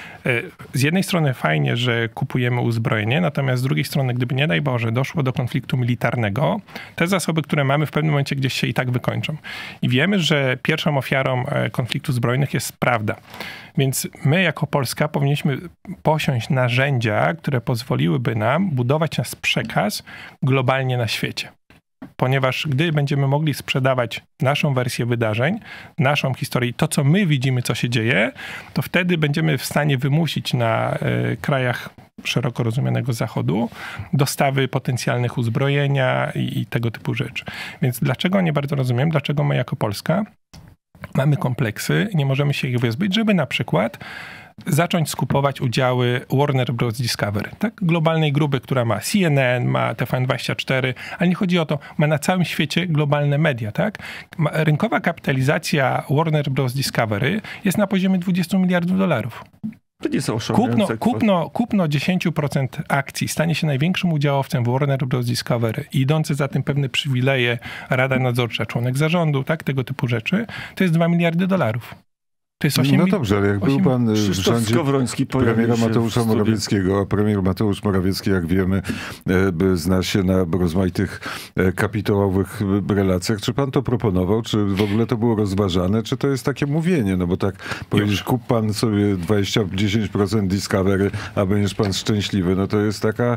Z jednej strony fajnie, że kupujemy uzbrojenie, natomiast z drugiej strony, gdyby nie daj Boże doszło do konfliktu militarnego, te zasoby, które mamy w pewnym momencie gdzieś się i tak wykończą. I wiemy, że pierwszą ofiarą konfliktu zbrojnych jest prawda. Więc my jako Polska powinniśmy posiąść narzędzia, które pozwoliłyby nam budować nasz przekaz globalnie na świecie. Ponieważ gdy będziemy mogli sprzedawać naszą wersję wydarzeń, naszą historię, to co my widzimy, co się dzieje, to wtedy będziemy w stanie wymusić na krajach szeroko rozumianego Zachodu dostawy potencjalnych uzbrojenia i tego typu rzeczy. Więc dlaczego, nie bardzo rozumiem, dlaczego my jako Polska mamy kompleksy i nie możemy się ich wyzbyć, żeby na przykład zacząć skupować udziały Warner Bros. Discovery, tak? Globalnej grupy, która ma CNN, ma TVN24, ale nie chodzi o to, ma na całym świecie globalne media, tak? Rynkowa kapitalizacja Warner Bros. Discovery jest na poziomie $20 miliardów. To nie są osiągnięte kupno 10% akcji stanie się największym udziałowcem w Warner Bros. Discovery i idące za tym pewne przywileje, rada nadzorcza, członek zarządu, tak? Tego typu rzeczy, to jest $2 miliardy. To jest 8 No dobrze, ale jak był pan w rządzie premiera Mateusza Morawieckiego, a premier Mateusz Morawiecki, jak wiemy, zna się na rozmaitych kapitałowych relacjach. Czy pan to proponował? Czy w ogóle to było rozważane? Czy to jest takie mówienie? No bo tak powiedzieć, kup pan sobie 10% Discovery, a będziesz pan szczęśliwy. No to jest taka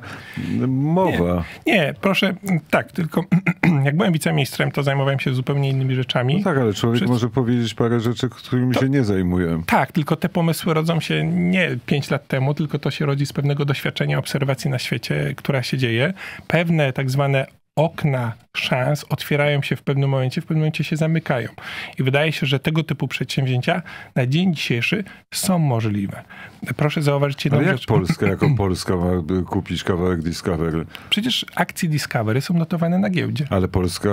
mowa. Nie, proszę, tak, tylko jak byłem wiceministrem, to zajmowałem się zupełnie innymi rzeczami. No tak, ale człowiek może powiedzieć parę rzeczy, którymi się nie zajmuję. Tak, tylko te pomysły rodzą się nie 5 lat temu, tylko to się rodzi z pewnego doświadczenia, obserwacji na świecie, która się dzieje. Pewne tak zwane okna szans otwierają się w pewnym momencie się zamykają. I wydaje się, że tego typu przedsięwzięcia na dzień dzisiejszy są możliwe. Proszę zauważyć jedną rzecz. Ale jak Polska jako Polska ma kupić kawałek Discovery? Przecież akcje Discovery są notowane na giełdzie. Ale Polska,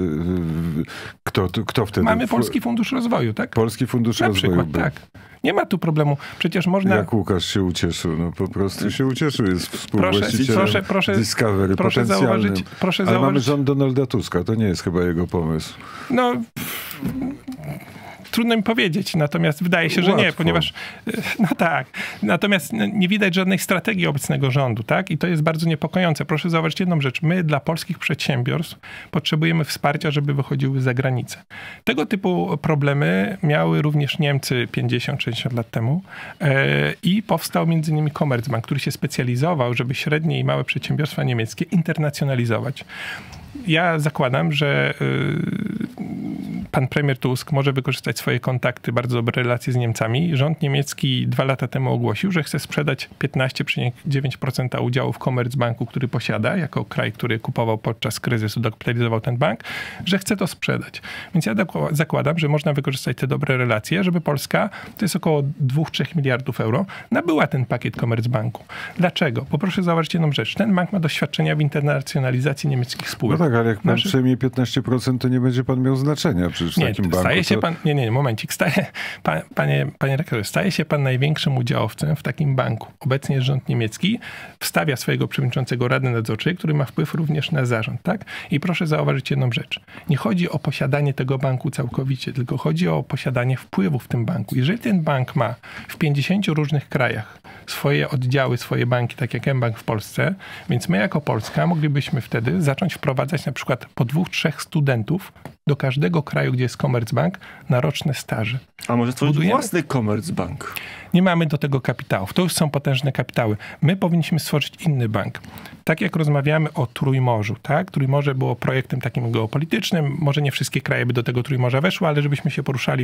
kto wtedy? Mamy Polski Fundusz Rozwoju, tak? Polski Fundusz Rozwoju. Na przykład, tak. Nie ma tu problemu. Przecież można... Jak Łukasz się ucieszył? No po prostu się ucieszył. Jest współwłaścicielem Discovery potencjalnym. Ale mamy rząd Donalda Tuska. To nie jest chyba jego pomysł. No... Trudno mi powiedzieć, natomiast wydaje się, że nie, ponieważ no tak, natomiast nie widać żadnej strategii obecnego rządu, tak? I to jest bardzo niepokojące. Proszę zauważyć jedną rzecz. My dla polskich przedsiębiorstw potrzebujemy wsparcia, żeby wychodziły za granicę. Tego typu problemy miały również Niemcy 50-60 lat temu i powstał między innymi Commerzbank, który się specjalizował, żeby średnie i małe przedsiębiorstwa niemieckie internacjonalizować. Ja zakładam, że pan premier Tusk może wykorzystać swoje kontakty, bardzo dobre relacje z Niemcami. Rząd niemiecki 2 lata temu ogłosił, że chce sprzedać 15,9% udziału w Commerzbanku, który posiada, jako kraj, który kupował podczas kryzysu, dokapitalizował ten bank, że chce to sprzedać. Więc ja zakładam, że można wykorzystać te dobre relacje, żeby Polska, to jest około 2-3 miliardów euro, nabyła ten pakiet Commerzbanku. Dlaczego? Bo proszę zauważyć jedną rzecz. Ten bank ma doświadczenia w internacjonalizacji niemieckich spółek. No tak, ale jak pan przejmie 15%, to nie będzie pan miał znaczenia przecież w takim banku. Staje się pan, momencik, panie rektorze, staje się pan największym udziałowcem w takim banku. Obecnie rząd niemiecki wstawia swojego przewodniczącego Rady Nadzorczej, który ma wpływ również na zarząd, tak? I proszę zauważyć jedną rzecz. Nie chodzi o posiadanie tego banku całkowicie, tylko chodzi o posiadanie wpływu w tym banku. Jeżeli ten bank ma w 50 różnych krajach swoje oddziały, swoje banki, tak jak mBank w Polsce, więc my jako Polska moglibyśmy wtedy zacząć wprowadzać na przykład po 2-3 studentów do każdego kraju, gdzie jest Commerzbank, na roczne staże. A może stworzyć własny Commerzbank? Nie mamy do tego kapitałów. To już są potężne kapitały. My powinniśmy stworzyć inny bank. Tak jak rozmawiamy o Trójmorzu, tak? Trójmorze było projektem takim geopolitycznym. Może nie wszystkie kraje by do tego Trójmorza weszły, ale żebyśmy się poruszali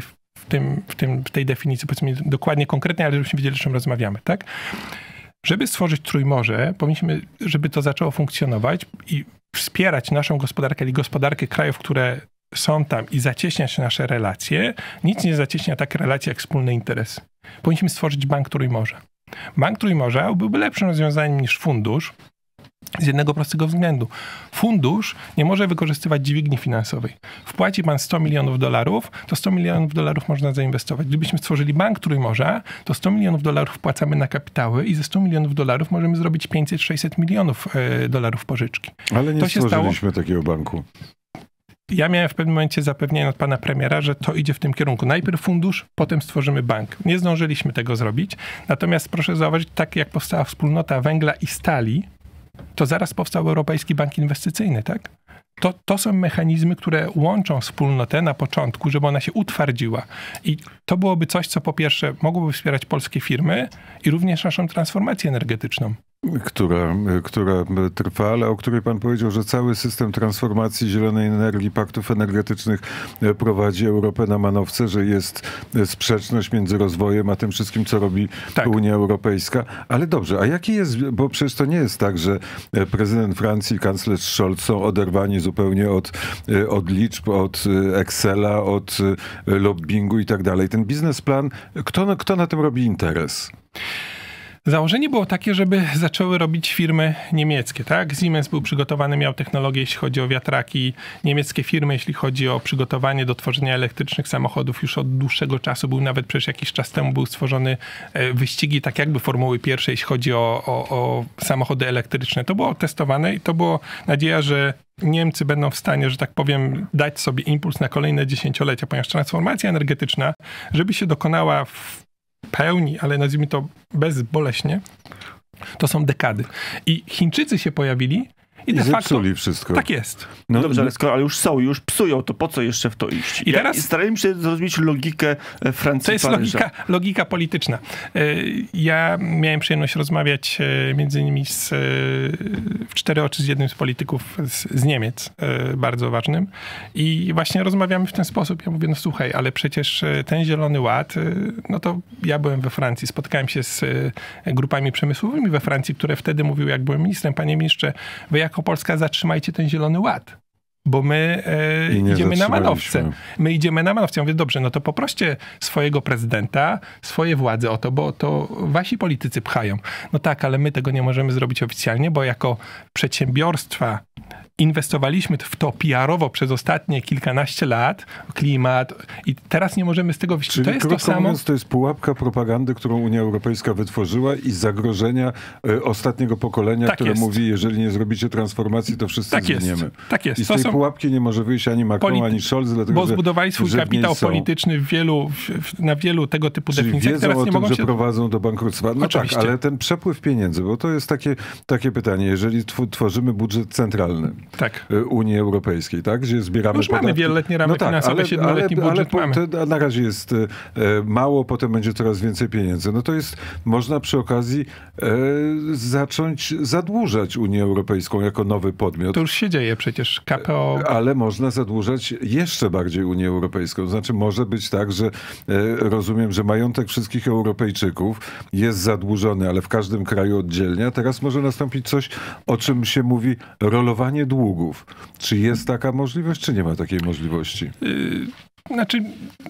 w tej definicji, powiedzmy dokładnie konkretnie, ale żebyśmy wiedzieli, o czym rozmawiamy, tak? Żeby stworzyć Trójmorze, powinniśmy, żeby to zaczęło funkcjonować i wspierać naszą gospodarkę, i gospodarkę krajów, które są tam i zacieśniać nasze relacje. Nic nie zacieśnia tak relacji jak wspólne interesy. Powinniśmy stworzyć Bank Trójmorza. Bank Trójmorza byłby lepszym rozwiązaniem niż fundusz z jednego prostego względu. Fundusz nie może wykorzystywać dźwigni finansowej. Wpłaci pan $100 milionów, to $100 milionów można zainwestować. Gdybyśmy stworzyli Bank Trójmorza, to $100 milionów wpłacamy na kapitały i ze $100 milionów możemy zrobić 500-600 milionów dolarów pożyczki. Ale nie stworzyliśmy takiego banku. Ja miałem w pewnym momencie zapewnienie od pana premiera, że to idzie w tym kierunku. Najpierw fundusz, potem stworzymy bank. Nie zdążyliśmy tego zrobić. Natomiast proszę zauważyć, tak jak powstała wspólnota węgla i stali, to zaraz powstał Europejski Bank Inwestycyjny, tak? To są mechanizmy, które łączą wspólnotę na początku, żeby ona się utwardziła. I to byłoby coś, co po pierwsze mogłoby wspierać polskie firmy i również naszą transformację energetyczną. Która trwa, ale o której pan powiedział, że cały system transformacji zielonej energii, paktów energetycznych prowadzi Europę na manowce, że jest sprzeczność między rozwojem a tym wszystkim, co robi Unia Europejska. Ale dobrze, a jaki jest, bo przecież to nie jest tak, że prezydent Francji, kanclerz Scholz są oderwani zupełnie od liczb, od Excela, od lobbingu i tak dalej. Ten biznesplan, kto na tym robi interes? Założenie było takie, żeby zaczęły robić firmy niemieckie, tak? Siemens był przygotowany, miał technologię, jeśli chodzi o wiatraki. Niemieckie firmy, jeśli chodzi o przygotowanie do tworzenia elektrycznych samochodów, już od dłuższego czasu był, nawet przecież jakiś czas temu był stworzony wyścigi, tak jakby Formuły pierwszej, jeśli chodzi o samochody elektryczne. To było testowane i to było nadzieja, że Niemcy będą w stanie, że tak powiem, dać sobie impuls na kolejne dziesięciolecia, ponieważ transformacja energetyczna, żeby się dokonała w pełni, ale nazwijmy to bezboleśnie, to są dekady. I Chińczycy się pojawili i de facto wszystko. Tak jest. No dobrze, ale już są, już psują, to po co jeszcze w to iść? I teraz starajmy się zrozumić logikę Francji. To jest logika polityczna. Ja miałem przyjemność rozmawiać między innymi w 4 oczy z jednym z polityków z Niemiec, bardzo ważnym. I właśnie rozmawiamy w ten sposób. Ja mówię, no słuchaj, ale przecież ten Zielony Ład, no to ja byłem we Francji, spotkałem się z grupami przemysłowymi we Francji, które wtedy mówiły, jak byłem ministrem, panie ministrze, wy jako Polska zatrzymajcie ten Zielony Ład, bo my idziemy na manowce. My idziemy na manowce. Ja mówię, dobrze, no to poproście swojego prezydenta, swoje władze o to, bo to wasi politycy pchają. No tak, ale my tego nie możemy zrobić oficjalnie, bo jako przedsiębiorstwa inwestowaliśmy w to PR-owo przez ostatnie kilkanaście lat, klimat i teraz nie możemy z tego wyjść. Czyli to jest to samo. Mówiąc, to jest pułapka propagandy, którą Unia Europejska wytworzyła i zagrożenia ostatniego pokolenia, które mówi, jeżeli nie zrobicie transformacji, to wszyscy zginiemy. Tak jest. I z tej pułapki nie może wyjść ani Macron, ani Scholz, dlatego, bo zbudowali swój kapitał polityczny na wielu tego typu definicjach. Wiedzą teraz o tym, że prowadzą do bankructwa. No oczywiście. Tak, ale ten przepływ pieniędzy, bo to jest takie pytanie, jeżeli tworzymy budżet centralny, Unii Europejskiej, tak? Gdzie zbieramy już mamy wieloletnie ramy finansowe, 7-letni budżet mamy. Na razie jest mało, potem będzie coraz więcej pieniędzy. No to jest, można przy okazji zacząć zadłużać Unię Europejską jako nowy podmiot. To już się dzieje przecież. KPO... Ale można zadłużać jeszcze bardziej Unię Europejską. Znaczy może być tak, że rozumiem, że majątek wszystkich Europejczyków jest zadłużony, ale w każdym kraju oddzielnie, a teraz może nastąpić coś, o czym się mówi, rolowanie długów. Czy jest taka możliwość, czy nie ma takiej możliwości? Znaczy...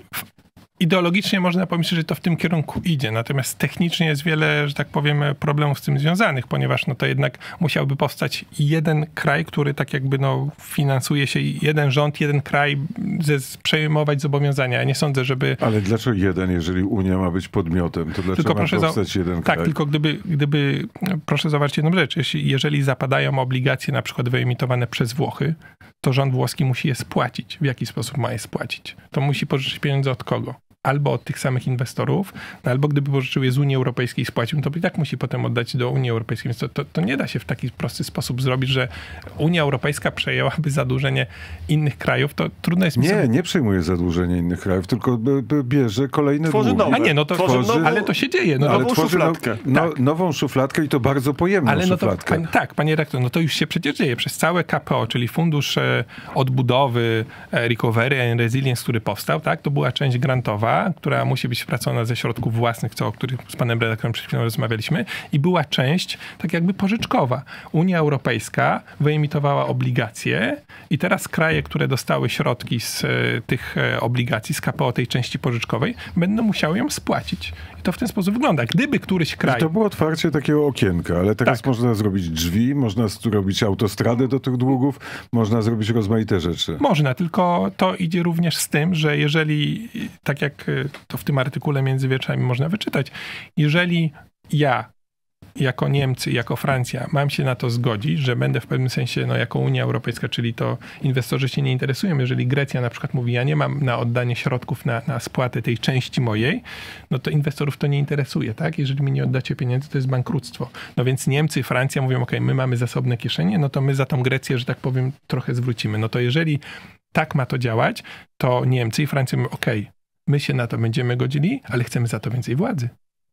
Ideologicznie można pomyśleć, że to w tym kierunku idzie, natomiast technicznie jest wiele, że tak powiem, problemów z tym związanych, ponieważ no to jednak musiałby powstać jeden kraj, który tak jakby no finansuje się, jeden rząd, jeden kraj przejmować zobowiązania. Ja nie sądzę, żeby... Ale dlaczego jeden, jeżeli Unia ma być podmiotem, to dlaczego ma powstać jeden kraj? Tak, tylko gdyby proszę zauważyć jedną rzecz, jeżeli zapadają obligacje na przykład wyemitowane przez Włochy, to rząd włoski musi je spłacić. W jaki sposób ma je spłacić? To musi pożyczyć pieniądze od kogo? Albo od tych samych inwestorów, no albo gdyby pożyczył je z Unii Europejskiej i spłacił, to i tak musi potem oddać do Unii Europejskiej. Więc to nie da się w taki prosty sposób zrobić, że Unia Europejska przejęłaby zadłużenie innych krajów. To trudno jest... Nie przejmuje zadłużenie innych krajów, tylko bierze kolejne długi. A nie, no to ale to się dzieje. No, nową szufladkę. Nową szufladkę i to bardzo pojemną szufladkę. Panie rektor, no to już się przecież dzieje. Przez całe KPO, czyli Fundusz Odbudowy, Recovery and Resilience, który powstał, tak, to była część grantowa, która musi być wpłacona ze środków własnych, o których z panem redaktorem przed chwilą rozmawialiśmy, i była część tak jakby pożyczkowa. Unia Europejska wyemitowała obligacje i teraz kraje, które dostały środki z tych obligacji, z KPO tej części pożyczkowej, będą musiały ją spłacić. I to w ten sposób wygląda. Gdyby któryś kraj... To było otwarcie takiego okienka, ale teraz można zrobić drzwi, można zrobić autostradę do tych długów, można zrobić rozmaite rzeczy. Można, tylko to idzie również z tym, że jeżeli, tak jak to w tym artykule między wierszami można wyczytać, jeżeli ja jako Niemcy, jako Francja mam się na to zgodzić, że będę w pewnym sensie jako Unia Europejska, czyli to inwestorzy się nie interesują. Jeżeli Grecja na przykład mówi, ja nie mam na oddanie środków na spłatę tej części mojej, no to inwestorów to nie interesuje, tak? Jeżeli mi nie oddacie pieniędzy, to jest bankructwo. No więc Niemcy, Francja mówią, okej, my mamy zasobne kieszenie, no to my za tą Grecję, że tak powiem, trochę zwrócimy. No to jeżeli tak ma to działać, to Niemcy i Francja mówią, okej, my się na to będziemy godzili, ale chcemy za to więcej władzy.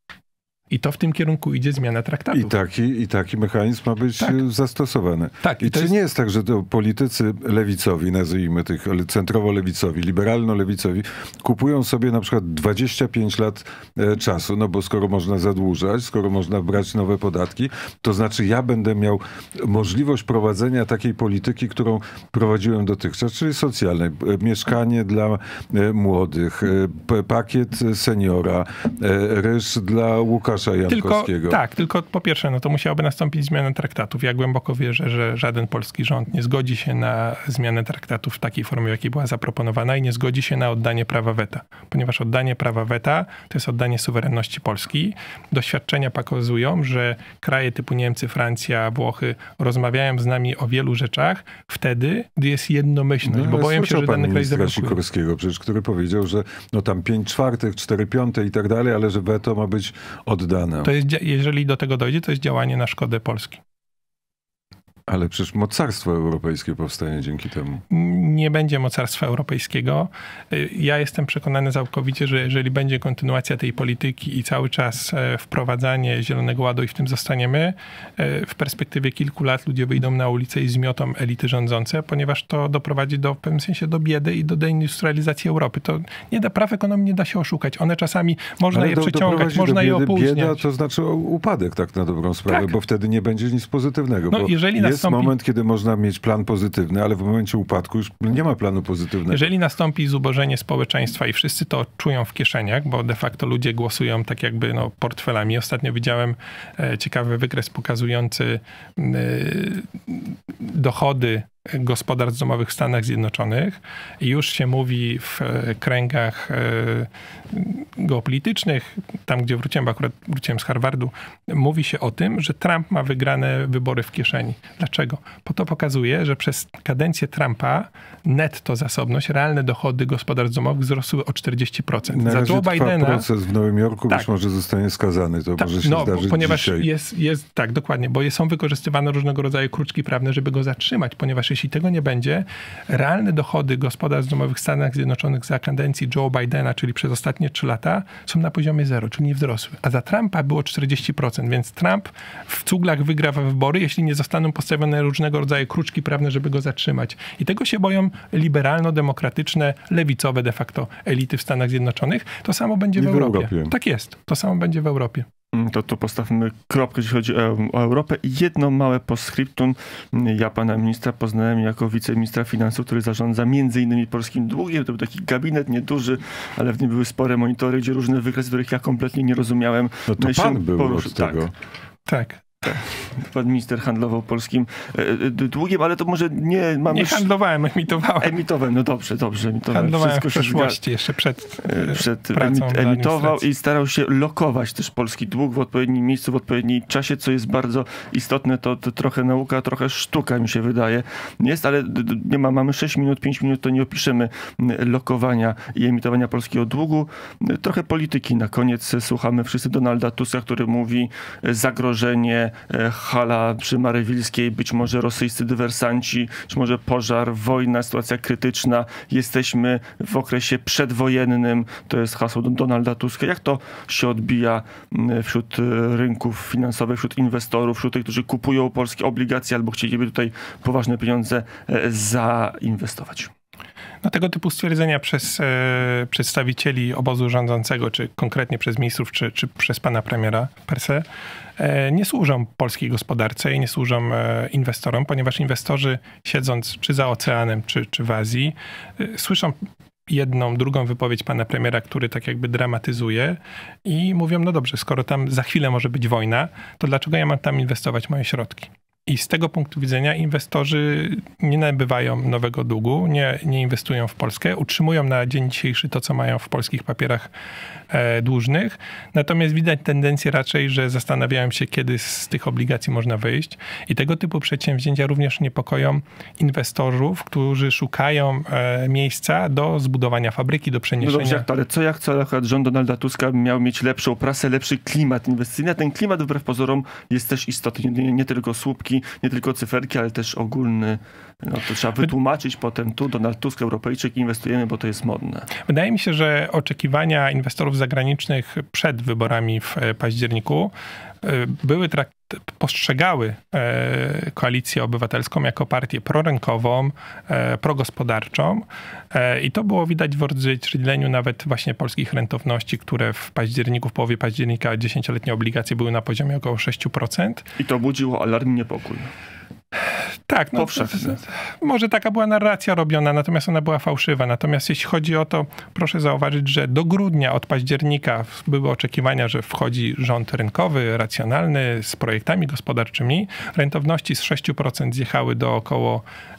I to w tym kierunku idzie zmiana traktatu. I taki mechanizm ma być zastosowany. Tak, I czy nie jest tak, że to politycy lewicowi, nazwijmy tych centrowo-lewicowi, liberalno-lewicowi, kupują sobie na przykład 25 lat czasu, no bo skoro można zadłużać, skoro można brać nowe podatki, to znaczy ja będę miał możliwość prowadzenia takiej polityki, którą prowadziłem dotychczas, czyli socjalnej. Mieszkanie dla młodych, pakiet seniora, ryż dla Łukasza Jankowskiego. Tylko po pierwsze, no to musiałaby nastąpić zmiana traktatów. Ja głęboko wierzę, że żaden polski rząd nie zgodzi się na zmianę traktatów w takiej formie, w jakiej była zaproponowana, i nie zgodzi się na oddanie prawa weta. Ponieważ oddanie prawa weta to jest oddanie suwerenności Polski. Doświadczenia pokazują, że kraje typu Niemcy, Francja, Włochy rozmawiają z nami o wielu rzeczach wtedy, gdy jest jednomyślność, bo boję się, że dany kraj zablokuje. Sikorskiego, przecież, który powiedział, że no tam 5/4, 4/5 i tak dalej, ale że weto ma być oddane. To jest, jeżeli do tego dojdzie, to jest działanie na szkodę Polski. Ale przecież mocarstwo europejskie powstanie dzięki temu. Nie będzie mocarstwa europejskiego. Ja jestem przekonany całkowicie, że jeżeli będzie kontynuacja tej polityki i cały czas wprowadzanie Zielonego Ładu i w tym zostaniemy, w perspektywie kilku lat ludzie wyjdą na ulicę i zmiotą elity rządzące, ponieważ to doprowadzi w pewnym sensie do biedy i do deindustrializacji Europy. To nie da, praw ekonomii nie da się oszukać. One czasami można je przeciągać, można je opóźniać. Bieda to znaczy upadek, tak na dobrą sprawę, bo wtedy nie będzie nic pozytywnego. No, jeżeli jest moment, kiedy można mieć plan pozytywny, ale w momencie upadku już nie ma planu pozytywnego. Jeżeli nastąpi zubożenie społeczeństwa i wszyscy to czują w kieszeniach, bo de facto ludzie głosują tak jakby portfelami. Ostatnio widziałem ciekawy wykres pokazujący dochody gospodarstw domowych w Stanach Zjednoczonych i już się mówi w kręgach geopolitycznych, tam gdzie wróciłem z Harvardu, mówi się o tym, że Trump ma wygrane wybory w kieszeni. Dlaczego? Bo to pokazuje, że przez kadencję Trumpa netto zasobność, realne dochody gospodarstw domowych wzrosły o 40%. Na razie trwa proces w Nowym Jorku, być może zostanie skazany. To może się zdarzyć ponieważ dzisiaj. Tak, dokładnie, bo są wykorzystywane różnego rodzaju kruczki prawne, żeby go zatrzymać, ponieważ jeśli tego nie będzie, realne dochody gospodarstw domowych w Stanach Zjednoczonych za kadencji Joe Bidena, czyli przez ostatnie 3 lata, są na poziomie 0, czyli nie wzrosły. A za Trumpa było 40%, więc Trump w cuglach wygra wybory, jeśli nie zostaną postawione różnego rodzaju kruczki prawne, żeby go zatrzymać. I tego się boją liberalno-demokratyczne, lewicowe de facto elity w Stanach Zjednoczonych. To samo będzie w Europie. Tak jest. To samo będzie w Europie. To postawmy kropkę, jeśli chodzi o Europę. I jedno małe postscriptum. Ja pana ministra poznałem jako wiceministra finansów, który zarządza między innymi polskim długiem. To był taki gabinet nieduży, ale w nim były spore monitory, gdzie różne wykresy, których ja kompletnie nie rozumiałem. No to pan był od tego. Tak. Pan minister handlował polskim długiem, ale to może nie mamy... Nie handlowałem, emitowałem. Emitowałem, no dobrze. Handlowałem w przeszłości, jeszcze przed pracą emitował i starał się lokować też polski dług w odpowiednim miejscu, w odpowiednim czasie, co jest bardzo istotne. To trochę nauka, trochę sztuka, mi się wydaje. Jest, ale nie mamy 6 minut, 5 minut, to nie opiszemy lokowania i emitowania polskiego długu. Trochę polityki. Na koniec słuchamy wszyscy Donalda Tuska, który mówi zagrożenie, hala przy Marywilskiej, być może rosyjscy dywersanci, być może pożar, wojna, sytuacja krytyczna. Jesteśmy w okresie przedwojennym. To jest hasło Donalda Tuska. Jak to się odbija wśród rynków finansowych, wśród inwestorów, wśród tych, którzy kupują polskie obligacje albo chcieliby tutaj poważne pieniądze zainwestować? No, tego typu stwierdzenia przez przedstawicieli obozu rządzącego, czy konkretnie przez ministrów, czy przez pana premiera per se, nie służą polskiej gospodarce i nie służą inwestorom, ponieważ inwestorzy, siedząc czy za oceanem, czy w Azji, słyszą jedną, drugą wypowiedź pana premiera, który tak jakby dramatyzuje i mówią, no dobrze, skoro tam za chwilę może być wojna, to dlaczego ja mam tam inwestować moje środki? I z tego punktu widzenia inwestorzy nie nabywają nowego długu, nie inwestują w Polskę, utrzymują na dzień dzisiejszy to, co mają w polskich papierach dłużnych. Natomiast widać tendencję raczej, że zastanawiają się, kiedy z tych obligacji można wyjść. I tego typu przedsięwzięcia również niepokoją inwestorów, którzy szukają miejsca do zbudowania fabryki, do przeniesienia. No dobrze, ale co jak rząd Donalda Tuska miał mieć lepszą prasę, lepszy klimat inwestycyjny, a ten klimat wbrew pozorom jest też istotny. Nie tylko słupki, nie tylko cyferki, ale też ogólny. No to trzeba wytłumaczyć potem tu, Donald Tusk, Europejczyk, inwestujemy, bo to jest modne. Wydaje mi się, że oczekiwania inwestorów zagranicznych przed wyborami w październiku postrzegały Koalicję Obywatelską jako partię prorynkową, progospodarczą i to było widać w odzwierciedleniu nawet właśnie polskich rentowności, które w połowie października 10-letnie obligacje były na poziomie około 6%. I to budziło alarm i niepokój. Tak, no, może taka była narracja robiona, natomiast ona była fałszywa. Natomiast jeśli chodzi o to, proszę zauważyć, że do grudnia, od października były oczekiwania, że wchodzi rząd rynkowy, racjonalny, z projektami gospodarczymi. Rentowności z 6% zjechały do około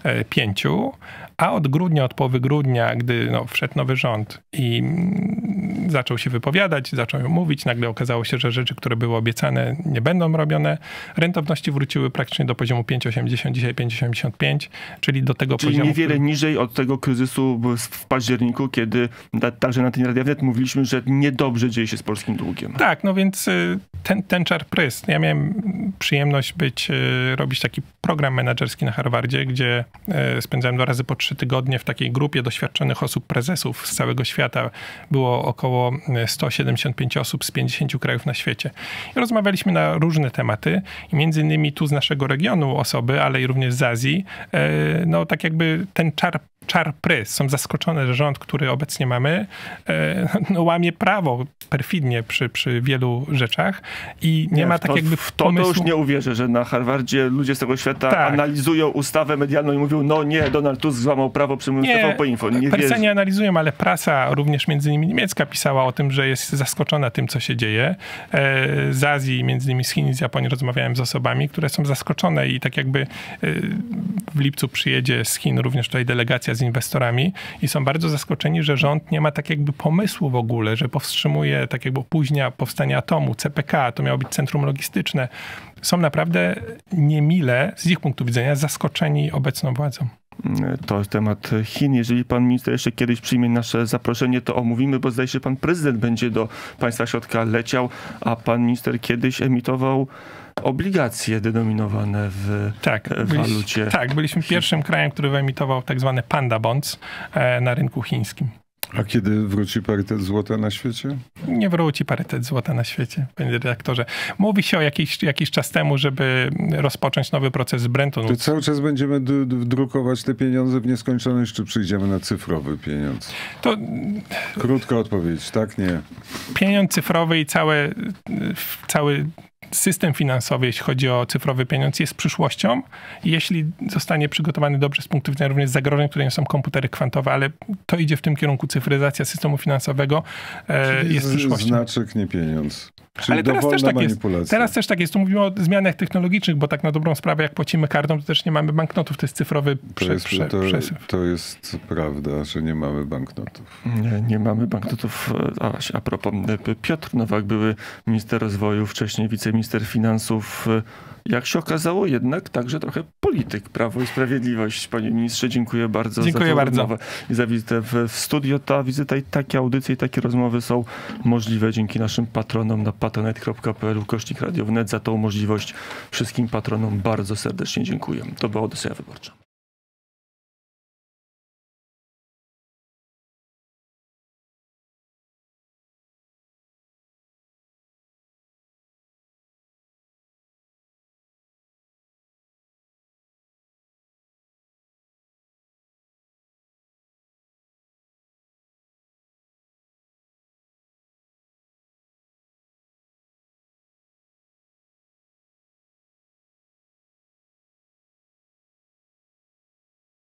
5%, a od grudnia, od połowy grudnia, gdy wszedł nowy rząd i zaczął się wypowiadać, zaczął mówić, nagle okazało się, że rzeczy, które były obiecane, nie będą robione. Rentowności wróciły praktycznie do poziomu 5,80, dzisiaj 5,85, czyli do tego poziomu... Czyli niewiele niżej od tego kryzysu w październiku, kiedy także na tej Radia Wnet mówiliśmy, że niedobrze dzieje się z polskim długiem. Tak, no więc ten czar prys. Ja miałem przyjemność robić taki program menedżerski na Harvardzie, gdzie spędzałem 2 razy po 3 tygodnie w takiej grupie doświadczonych osób, prezesów z całego świata. Było około 175 osób z 50 krajów na świecie. I rozmawialiśmy na różne tematy i między innymi tu z naszego regionu osoby, ale i również z Azji, no tak jakby ten czar prys. Są zaskoczone, że rząd, który obecnie mamy, łamie prawo perfidnie przy wielu rzeczach i nie ma tak jakby pomysłu. To już nie uwierzę, że na Harvardzie ludzie z tego świata analizują ustawę medialną i mówią, no nie, Donald Tusk złamał prawo, przyjmując TVP Info. Prasa nie analizują, ale prasa, również między innymi niemiecka, pisała o tym, że jest zaskoczona tym, co się dzieje. Z Azji, między innymi z Chin i z Japonii rozmawiałem z osobami, które są zaskoczone i tak jakby w lipcu przyjedzie z Chin również tutaj delegacja z inwestorami i są bardzo zaskoczeni, że rząd nie ma tak jakby pomysłu w ogóle, że powstrzymuje, tak jakby opóźnia powstanie atomu, CPK, to miało być centrum logistyczne. Są naprawdę niemile, z ich punktu widzenia, zaskoczeni obecną władzą. To temat Chin. Jeżeli pan minister jeszcze kiedyś przyjmie nasze zaproszenie, to omówimy, bo zdaje się, pan prezydent będzie do państwa środka leciał, a pan minister kiedyś emitował obligacje denominowane w walucie. Byliśmy pierwszym krajem, który wyemitował tak zwane panda bonds na rynku chińskim. A kiedy wróci parytet złota na świecie? Nie wróci parytet złota na świecie, panie redaktorze. Mówi się o jakiś czas temu, żeby rozpocząć nowy proces z Bretton Woods. To cały czas będziemy drukować te pieniądze w nieskończoność, czy przyjdziemy na cyfrowy pieniądz? To krótka odpowiedź, tak? Nie. Pieniądz cyfrowy i cały system finansowy, jeśli chodzi o cyfrowy pieniądz, jest przyszłością. Jeśli zostanie przygotowany dobrze z punktu widzenia również zagrożeń, które nie są komputery kwantowe, ale to idzie w tym kierunku, cyfryzacja systemu finansowego jest przyszłością. Znaczek, nie pieniądz. Czyli ale teraz też tak jest. Manipulacja. Teraz też tak jest. Tu mówimy o zmianach technologicznych, bo tak na dobrą sprawę, jak płacimy kartą, to też nie mamy banknotów. To jest cyfrowy przesył. To jest prawda, że nie mamy banknotów. Nie mamy banknotów. A propos, Piotr Nowak, były minister rozwoju, wcześniej wiceminister finansów. Jak się okazało, jednak także trochę polityk, Prawo i Sprawiedliwość. Panie ministrze, dziękuję bardzo za tę rozmowę i za wizytę w studio. Ta wizyta i takie audycje, i takie rozmowy są możliwe dzięki naszym patronom na patronite.pl/Radio Wnet. Za tą możliwość wszystkim patronom bardzo serdecznie dziękuję. To była Odyseja Wyborcza.